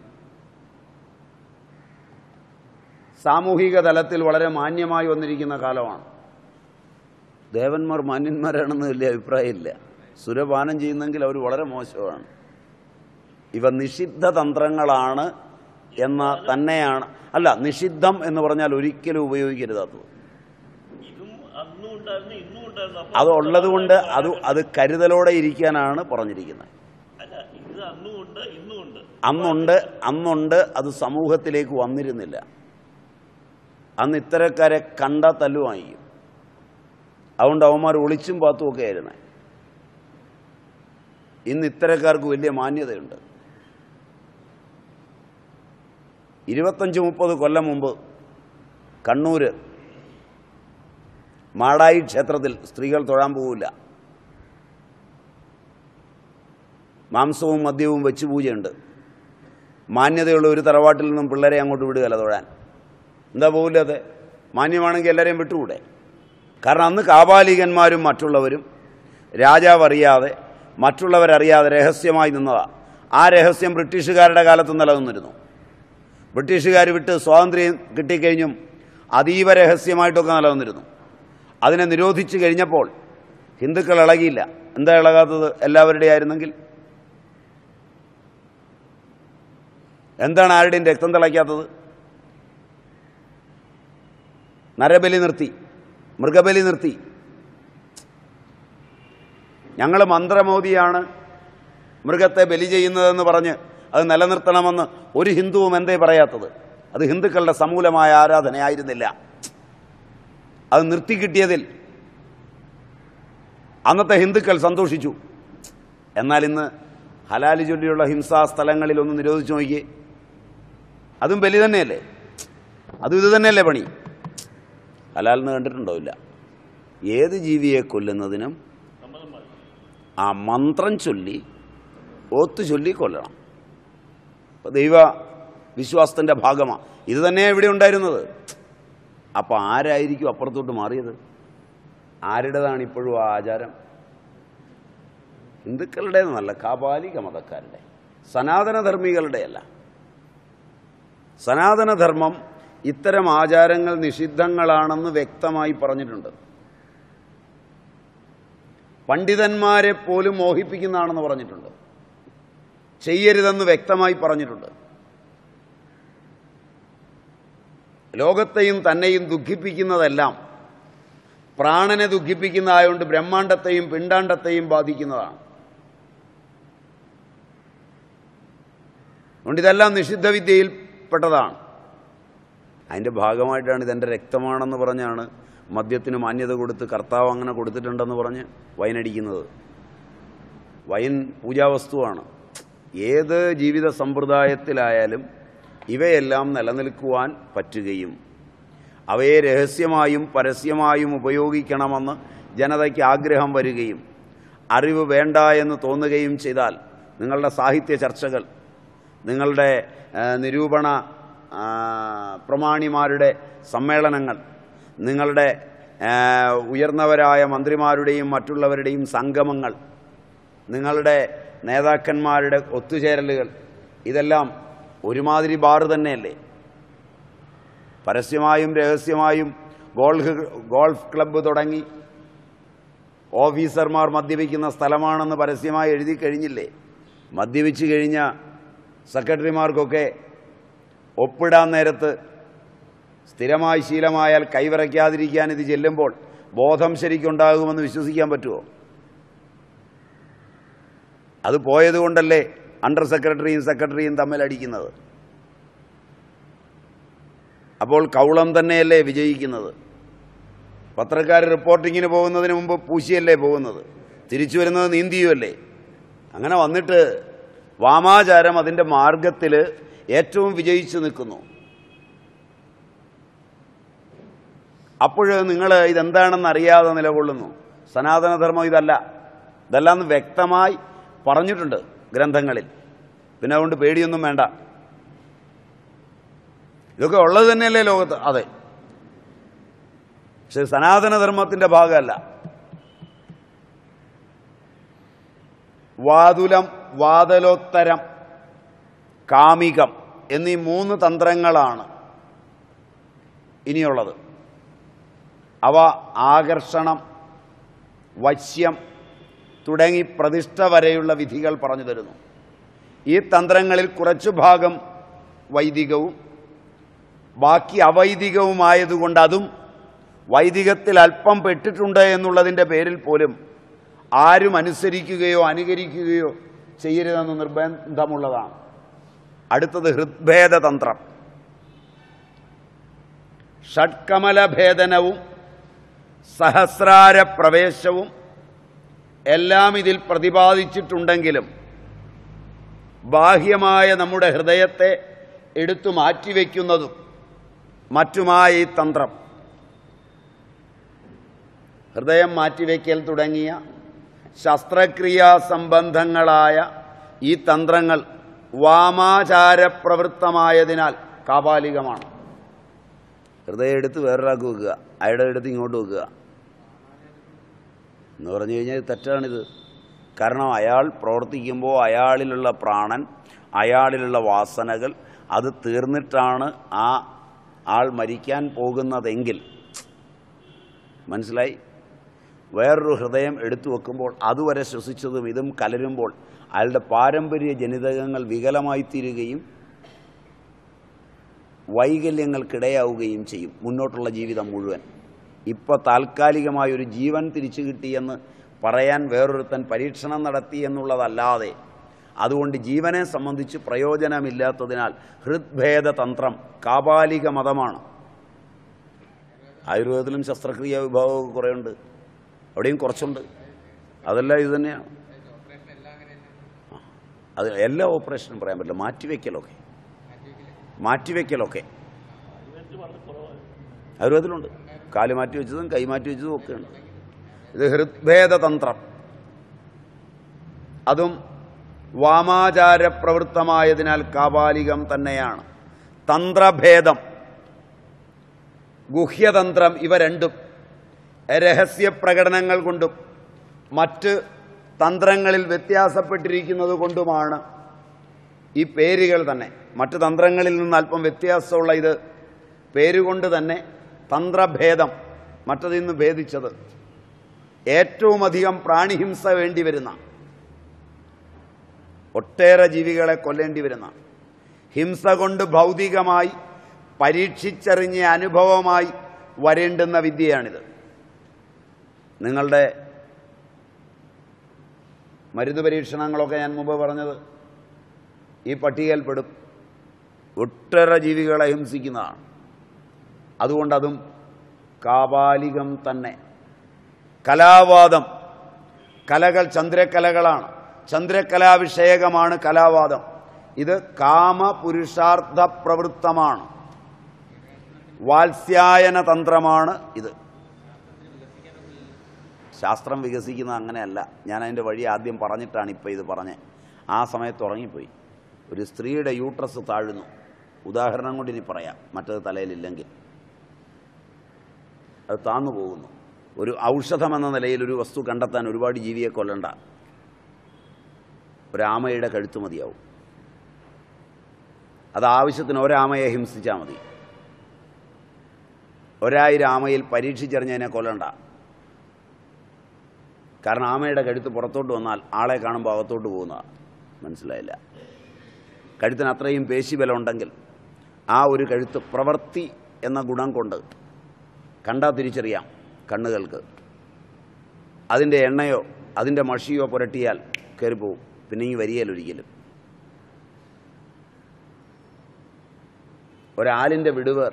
സാമൂഹിക തലത്തിൽ വളരെ മാന്യമായി വന്നിരിക്കുന്ന കാലമാണ്. ദേവന്മാർ മാന്യന്മാരാണെന്ന് വലിയ അഭിപ്രായമില്ല. സുരപാനം ചെയ്യുന്നെങ്കിൽ അവർ വളരെ മോശമാണ്. ഇവ നിഷിദ്ധ തന്ത്രങ്ങളാണ് എന്ന തന്നെയാണ്. അല്ല, നിഷിദ്ധം എന്ന് പറഞ്ഞാൽ ഒരിക്കലും ഉപയോഗിക്കരുതാത്തത്. അത് ഉള്ളത് കൊണ്ട് അത് അത് കരുതലോടെ ഇരിക്കാനാണ് പറഞ്ഞിരിക്കുന്നത്. അന്നുണ്ട് അന്നുണ്ട് അത് സമൂഹത്തിലേക്ക് വന്നിരുന്നില്ല. അന്ന് ഇത്തരക്കാരെ കണ്ട തല്ലു വാങ്ങിക്കും. അതുകൊണ്ട് അവന്മാർ ഒളിച്ചും പാത്തും ഒക്കെ ആയിരുന്നേ. ഇന്ന് ഇത്തരക്കാർക്ക് വലിയ മാന്യതയുണ്ട്. ഇരുപത്തഞ്ച് മുപ്പത് കൊല്ലം മുമ്പ് കണ്ണൂർ മാടായി ക്ഷേത്രത്തിൽ സ്ത്രീകൾ തൊഴാൻ പോവില്ല. മാംസവും മദ്യവും വെച്ച് പൂജയുണ്ട്. മാന്യതയുള്ള ഒരു തറവാട്ടിൽ നിന്നും പിള്ളേരെ അങ്ങോട്ട് വിടുകയല്ല തൊഴാൻ. എന്താ പോവില്ലാതെ? മാന്യമാണെങ്കിൽ എല്ലാവരെയും വിട്ടുകൂടെ? കാരണം അന്ന് കാപാലികന്മാരും മറ്റുള്ളവരും രാജാവ് അറിയാതെ മറ്റുള്ളവരറിയാതെ രഹസ്യമായി നിന്നതാണ്. ആ രഹസ്യം ബ്രിട്ടീഷുകാരുടെ കാലത്ത് നിലനിന്നിരുന്നു. ബ്രിട്ടീഷുകാർ വിട്ട് സ്വാതന്ത്ര്യം കിട്ടിക്കഴിഞ്ഞും അതീവ രഹസ്യമായിട്ടൊക്കെ നിലനിന്നിരുന്നു. അതിനെ നിരോധിച്ചു കഴിഞ്ഞപ്പോൾ ഹിന്ദുക്കൾ ഇളകിയില്ല. എന്താ ഇളകാത്തത്? എല്ലാവരുടെയും ആയിരുന്നെങ്കിൽ എന്താണ് ആരുടെയും രക്തം തിളയ്ക്കാത്തത്? നരബലി നിർത്തി, മൃഗബലി നിർത്തി. ഞങ്ങൾ മന്ത്രമോദിയാണ് മൃഗത്തെ ബലി ചെയ്യുന്നതെന്ന് പറഞ്ഞ് അത് നിലനിർത്തണമെന്ന് ഒരു ഹിന്ദുവും എന്തേ പറയാത്തത്? അത് ഹിന്ദുക്കളുടെ സമൂലമായ ആരാധനയായിരുന്നില്ല. അത് നിർത്തിക്കിട്ടിയതിൽ അന്നത്തെ ഹിന്ദുക്കൾ സന്തോഷിച്ചു. എന്നാൽ ഇന്ന് ഹലാലി ചൊല്ലിയുള്ള ഹിംസാ സ്ഥലങ്ങളിലൊന്ന് നിരോധിച്ചു നോക്കിയേ. അതും ബലി തന്നെയല്ലേ? അതും ഇത് തന്നെയല്ലേ പണി? ഹലാലെന്ന് കണ്ടിട്ടുണ്ടാവില്ല. ഏത് ജീവിയെ കൊല്ലുന്നതിനും ആ മന്ത്രം ചൊല്ലി ഓത്ത് ചൊല്ലി കൊല്ലണം. അപ്പോൾ ദൈവ വിശ്വാസത്തിൻ്റെ ഭാഗമാണ്. ഇത് തന്നെയാണ് ഇവിടെ ഉണ്ടായിരുന്നത്. അപ്പോൾ ആരായിരിക്കും അപ്പുറത്തോട്ട് മാറിയത്? ആരുടേതാണ് ഇപ്പോഴും ആ ആചാരം? ഹിന്ദുക്കളുടേതെന്നല്ല, കാപാലിക മതക്കാരുടെ, സനാതനധർമ്മികളുടെയല്ല. സനാതനധർമ്മം ഇത്തരം ആചാരങ്ങൾ നിഷിദ്ധങ്ങളാണെന്ന് വ്യക്തമായി പറഞ്ഞിട്ടുണ്ട്. പണ്ഡിതന്മാരെ പോലും മോഹിപ്പിക്കുന്നതാണെന്ന് പറഞ്ഞിട്ടുണ്ട്. ചെയ്യരുതെന്ന് വ്യക്തമായി പറഞ്ഞിട്ടുണ്ട്. ലോകത്തെയും തന്നെയും ദുഃഖിപ്പിക്കുന്നതെല്ലാം പ്രാണനെ ദുഃഖിപ്പിക്കുന്നതായതുകൊണ്ട് ബ്രഹ്മാണ്ടത്തെയും പിണ്ടാണ്ടത്തെയും ബാധിക്കുന്നതാണ്. അതുകൊണ്ട് ഇതെല്ലാം നിഷിദ്ധ വിദ്യയിൽപ്പെട്ടതാണ്. അതിൻ്റെ ഭാഗമായിട്ടാണ് ഇതെൻ്റെ രക്തമാണെന്ന് പറഞ്ഞാണ് മദ്യത്തിന് മാന്യത കൊടുത്ത് കർത്താവ് അങ്ങനെ കൊടുത്തിട്ടുണ്ടെന്ന് പറഞ്ഞ് വൈനടിക്കുന്നത്. വൈൻ പൂജാവസ്തുവാണ്. ഏത് ജീവിത സമ്പ്രദായത്തിലായാലും ഇവയെല്ലാം നിലനിൽക്കുവാൻ പറ്റുകയും അവയെ രഹസ്യമായും പരസ്യമായും ഉപയോഗിക്കണമെന്ന് ജനതയ്ക്ക് ആഗ്രഹം വരികയും അറിവ് വേണ്ട എന്ന് തോന്നുകയും ചെയ്താൽ നിങ്ങളുടെ സാഹിത്യ ചർച്ചകൾ, നിങ്ങളുടെ നിരൂപണ പ്രമാണിമാരുടെ സമ്മേളനങ്ങൾ, നിങ്ങളുടെ ഉയർന്നവരായ മന്ത്രിമാരുടെയും മറ്റുള്ളവരുടെയും സംഗമങ്ങൾ, നിങ്ങളുടെ നേതാക്കന്മാരുടെ ഒത്തുചേരലുകൾ, ഇതെല്ലാം ഒരുമാതിരി ബാറ് തന്നെയല്ലേ? പരസ്യമായും രഹസ്യമായും ഗോൾഫ് ഗോൾഫ് ക്ലബ്ബ് തുടങ്ങി ഓഫീസർമാർ മദ്യപിക്കുന്ന സ്ഥലമാണെന്ന് പരസ്യമായി എഴുതി കഴിഞ്ഞില്ലേ? മദ്യപിച്ച് കഴിഞ്ഞ സെക്രട്ടറിമാർക്കൊക്കെ ഒപ്പിടാൻ നേരത്ത് സ്ഥിരമായി ശീലമായാൽ കൈവിറയ്ക്കാതിരിക്കാൻ ഇത് ചെല്ലുമ്പോൾ ബോധം ശരിക്കുണ്ടാകുമെന്ന് വിശ്വസിക്കാൻ പറ്റുമോ? അത് പോയതുകൊണ്ടല്ലേ അണ്ടർ സെക്രട്ടറിയും സെക്രട്ടറിയും തമ്മിലടിക്കുന്നത്. അപ്പോൾ കൗളം തന്നെയല്ലേ വിജയിക്കുന്നത്? പത്രക്കാർ റിപ്പോർട്ടിങ്ങിന് പോകുന്നതിന് മുമ്പ് പൂശിയല്ലേ പോകുന്നത്, തിരിച്ചു വരുന്നത് നീന്തിയുമല്ലേ? അങ്ങനെ വന്നിട്ട് വാമാചാരം അതിൻ്റെ മാർഗത്തിൽ ഏറ്റവും വിജയിച്ചു നിൽക്കുന്നു. അപ്പോൾ നിങ്ങൾ ഇതെന്താണെന്ന് അറിയാതെ നിലകൊള്ളുന്നു. സനാതനധർമ്മം ഇതല്ല, ഇതെല്ലാം വ്യക്തമായി പറഞ്ഞിട്ടുണ്ട് ഗ്രന്ഥങ്ങളിൽ. പിന്നെ അതുകൊണ്ട് പേടിയൊന്നും വേണ്ട. ഇതൊക്കെ ഉള്ളത് തന്നെയല്ലേ ലോകത്ത്? അതെ, പക്ഷെ സനാതനധർമ്മത്തിൻ്റെ ഭാഗമല്ല. വാതുലം, വാതലോത്തരം, കാമികം എന്നീ മൂന്ന് തന്ത്രങ്ങളാണ് ഇനിയുള്ളത്. അവ ആകർഷണം, വശ്യം തുടങ്ങി പ്രതിഷ്ഠ വരെയുള്ള വിധികൾ പറഞ്ഞു തരുന്നു. ഈ തന്ത്രങ്ങളിൽ കുറച്ചു ഭാഗം വൈദികവും ബാക്കി അവൈദികവുമായതുകൊണ്ട് അതും വൈദികത്തിൽ അല്പം പെട്ടിട്ടുണ്ട് എന്നുള്ളതിൻ്റെ പേരിൽ പോലും ആരും അനുസരിക്കുകയോ അനുകരിക്കുകയോ ചെയ്യരുതെന്ന് നിർബന്ധമുള്ളതാണ്. അടുത്തത് ഹൃദ്ഭേദതന്ത്രം. ഷഡ്കമലഭേദനവും സഹസ്രാര പ്രവേശവും എല്ലാം ഇതിൽ പ്രതിപാദിച്ചിട്ടുണ്ടെങ്കിലും ബാഹ്യമായ നമ്മുടെ ഹൃദയത്തെ എടുത്തു മാറ്റിവെക്കുന്നതും മറ്റുമായ ഈ തന്ത്രം, ഹൃദയം മാറ്റിവെക്കൽ തുടങ്ങിയ ശസ്ത്രക്രിയാ സംബന്ധങ്ങളായ ഈ തന്ത്രങ്ങൾ വാമാചാരപ്രവൃത്തമായതിനാൽ കാപാലികമാണ്. ഹൃദയം എടുത്ത് വേറൊരാൾക്ക് വെക്കുക, അയാളുടെ എടുത്ത് ഇങ്ങോട്ട് വെക്കുക എന്ന് പറഞ്ഞു കഴിഞ്ഞാൽ തെറ്റാണിത്. കാരണം അയാൾ പ്രവർത്തിക്കുമ്പോൾ അയാളിലുള്ള പ്രാണൻ, അയാളിലുള്ള വാസനകൾ അത് തീർന്നിട്ടാണ് ആ ആൾ മരിക്കാൻ പോകുന്നതെങ്കിൽ, മനസ്സിലായി? വേറൊരു ഹൃദയം എടുത്തു വെക്കുമ്പോൾ അതുവരെ ശ്വസിച്ചതും ഇതും കലരുമ്പോൾ അയാളുടെ പാരമ്പര്യ ജനിതകങ്ങൾ വികലമായിത്തീരുകയും വൈകല്യങ്ങൾക്കിടയാവുകയും ചെയ്യും മുന്നോട്ടുള്ള ജീവിതം മുഴുവൻ. ഇപ്പോൾ താൽക്കാലികമായൊരു ജീവൻ തിരിച്ചു കിട്ടിയെന്ന് പറയാൻ വേറൊരുത്തൻ പരീക്ഷണം നടത്തി എന്നുള്ളതല്ലാതെ അതുകൊണ്ട് ജീവനെ സംബന്ധിച്ച് പ്രയോജനമില്ലാത്തതിനാൽ ഹൃദ്ഭേദതന്ത്രം കാപാലിക മതമാണ്. ആയുർവേദത്തിലും ശസ്ത്രക്രിയ വിഭാഗമൊക്കെ കുറേ ഉണ്ട്, അവിടെയും കുറച്ചുണ്ട്. അതെല്ലാം ഇത് തന്നെയാണ്. അത് എല്ലാ ഓപ്പറേഷനും പറയാൻ പറ്റില്ല. മാറ്റിവെക്കലൊക്കെ മാറ്റിവെക്കലൊക്കെ ആയുർവേദത്തിലുണ്ട്. കാല് മാറ്റി വെച്ചതും കൈ മാറ്റി വെച്ചതും ഒക്കെ ഉണ്ട്. ഇത് ഹൃദ്ഭേദതന്ത്രം, അതും വാമാചാരപ്രവൃത്തമായതിനാൽ കാപാലികം തന്നെയാണ്. തന്ത്രഭേദം, ഗുഹ്യതന്ത്രം, ഇവ രണ്ടും രഹസ്യപ്രകടനങ്ങൾ കൊണ്ടും മറ്റ് തന്ത്രങ്ങളിൽ വ്യത്യാസപ്പെട്ടിരിക്കുന്നത് കൊണ്ടുമാണ് ഈ പേരുകൾ തന്നെ. മറ്റ് തന്ത്രങ്ങളിൽ നിന്ന് അല്പം വ്യത്യാസമുള്ള ഇത് പേരുകൊണ്ട് തന്നെ തന്ത്രഭേദം, മറ്റതിൽ നിന്ന് ഭേദിച്ചത്. ഏറ്റവും അധികം പ്രാണിഹിംസ വേണ്ടി വരുന്ന, ഒട്ടേറെ ജീവികളെ കൊല്ലേണ്ടി വരുന്ന, ഹിംസ കൊണ്ട് ഭൗതികമായി പരീക്ഷിച്ചറിഞ്ഞ അനുഭവമായി വരേണ്ടുന്ന വിദ്യയാണിത്. നിങ്ങളുടെ മരുന്ന് പരീക്ഷണങ്ങളൊക്കെ ഞാൻ മുമ്പ് പറഞ്ഞത് ഈ പട്ടികയിൽപ്പെടും. ഒട്ടേറെ ജീവികളെ ഹിംസിക്കുന്നതാണ്. അതുകൊണ്ട് അതും കാപാലികം തന്നെ. കലാവാദം, കലകൾ ചന്ദ്രക്കലകളാണ്. ചന്ദ്രകലാവിഷയകമാണ് കലാവാദം. ഇത് കാമപുരുഷാർത്ഥ പ്രവൃത്തമാണ്. വാത്സ്യായന തന്ത്രമാണ് ഇത്. ശാസ്ത്രം വികസിക്കുന്നത് അങ്ങനെയല്ല. ഞാൻ അതിൻ്റെ വഴി ആദ്യം പറഞ്ഞിട്ടാണ് ഇപ്പോൾ ഇത് പറഞ്ഞത്. ആ സമയത്ത് ഉറങ്ങിപ്പോയി. ഒരു സ്ത്രീയുടെ യൂട്രസ് താഴുന്നു, ഉദാഹരണം കൊണ്ട് ഇനി പറയാം, മറ്റത് തലയിലില്ലെങ്കിൽ. അത് താന്നു പോകുന്നു. ഒരു ഔഷധമെന്ന നിലയിൽ ഒരു വസ്തു കണ്ടെത്താൻ ഒരുപാട് ജീവിയെ കൊല്ലണ്ട. ഒരാമയുടെ കഴുത്ത് മതിയാവും. അത് ആവശ്യത്തിന് ഒരാമയെ ഹിംസിച്ചാൽ മതി. ഒരായിരം ആമയിൽ പരീക്ഷിച്ചറിഞ്ഞതിനെ കൊല്ലണ്ട. കാരണം ആമയുടെ കഴുത്ത് പുറത്തോട്ട് വന്നാൽ ആളെ കാണുമ്പോൾ അകത്തോട്ട് പോകുന്നതാണ്. മനസ്സിലായില്ല? കഴുത്തിന് അത്രയും പേശിബലം ഉണ്ടെങ്കിൽ ആ ഒരു കഴുത്ത് പ്രവൃത്തി എന്ന ഗുണം കൊണ്ട് കണ്ടാൽ തിരിച്ചറിയാം കണ്ണുകൾക്ക്. അതിൻ്റെ എണ്ണയോ അതിൻ്റെ മഷിയോ പുരട്ടിയാൽ കയറിപ്പോവും. പിന്നെ ഈ വരികയിലൊരിക്കലും. ഒരാലിൻ്റെ വിടുവേർ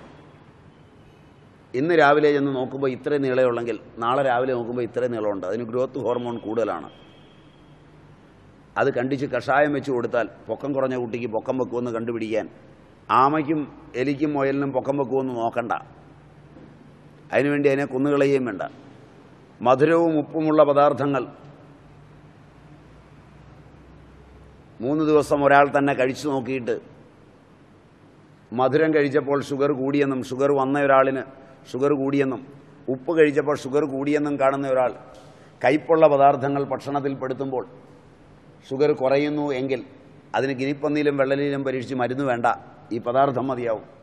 ഇന്ന് രാവിലെ ചെന്ന് നോക്കുമ്പോൾ ഇത്രയും നീളമുള്ളെങ്കിൽ നാളെ രാവിലെ നോക്കുമ്പോൾ ഇത്രയും നീളമുണ്ട്. അതിന് ഗ്രോത്ത് ഹോർമോൺ കൂടുതലാണ്. അത് കണ്ടിച്ച് കഷായം വെച്ച് കൊടുത്താൽ പൊക്കം കുറഞ്ഞ കുട്ടിക്ക് പൊക്കം വെക്കുമെന്ന് കണ്ടുപിടിക്കാൻ ആമയ്ക്കും എലിക്കും മുയലിനും പൊക്കം വെക്കുമെന്ന് നോക്കണ്ട. അതിനുവേണ്ടി അതിനെ കൊന്നുകളയുകയും വേണ്ട. മധുരവും ഉപ്പുമുള്ള പദാർത്ഥങ്ങൾ മൂന്ന് ദിവസം ഒരാൾ തന്നെ കഴിച്ചു നോക്കിയിട്ട് മധുരം കഴിച്ചപ്പോൾ ഷുഗർ കൂടിയെന്നും ഷുഗർ വന്ന ഒരാളിന് ഷുഗർ കൂടിയെന്നും ഉപ്പ് കഴിച്ചപ്പോൾ ഷുഗർ കൂടിയെന്നും കാണുന്ന ഒരാൾ കയ്പുള്ള പദാർത്ഥങ്ങൾ ഭക്ഷണത്തിൽ പെടുത്തുമ്പോൾ ഷുഗർ കുറയുന്നു എങ്കിൽ അതിന് ഗിനിപ്പന്നിയിലും വെള്ളലിയിലും പരീക്ഷിച്ച് മരുന്ന് വേണ്ട, ഈ പദാർത്ഥം മതിയാവും.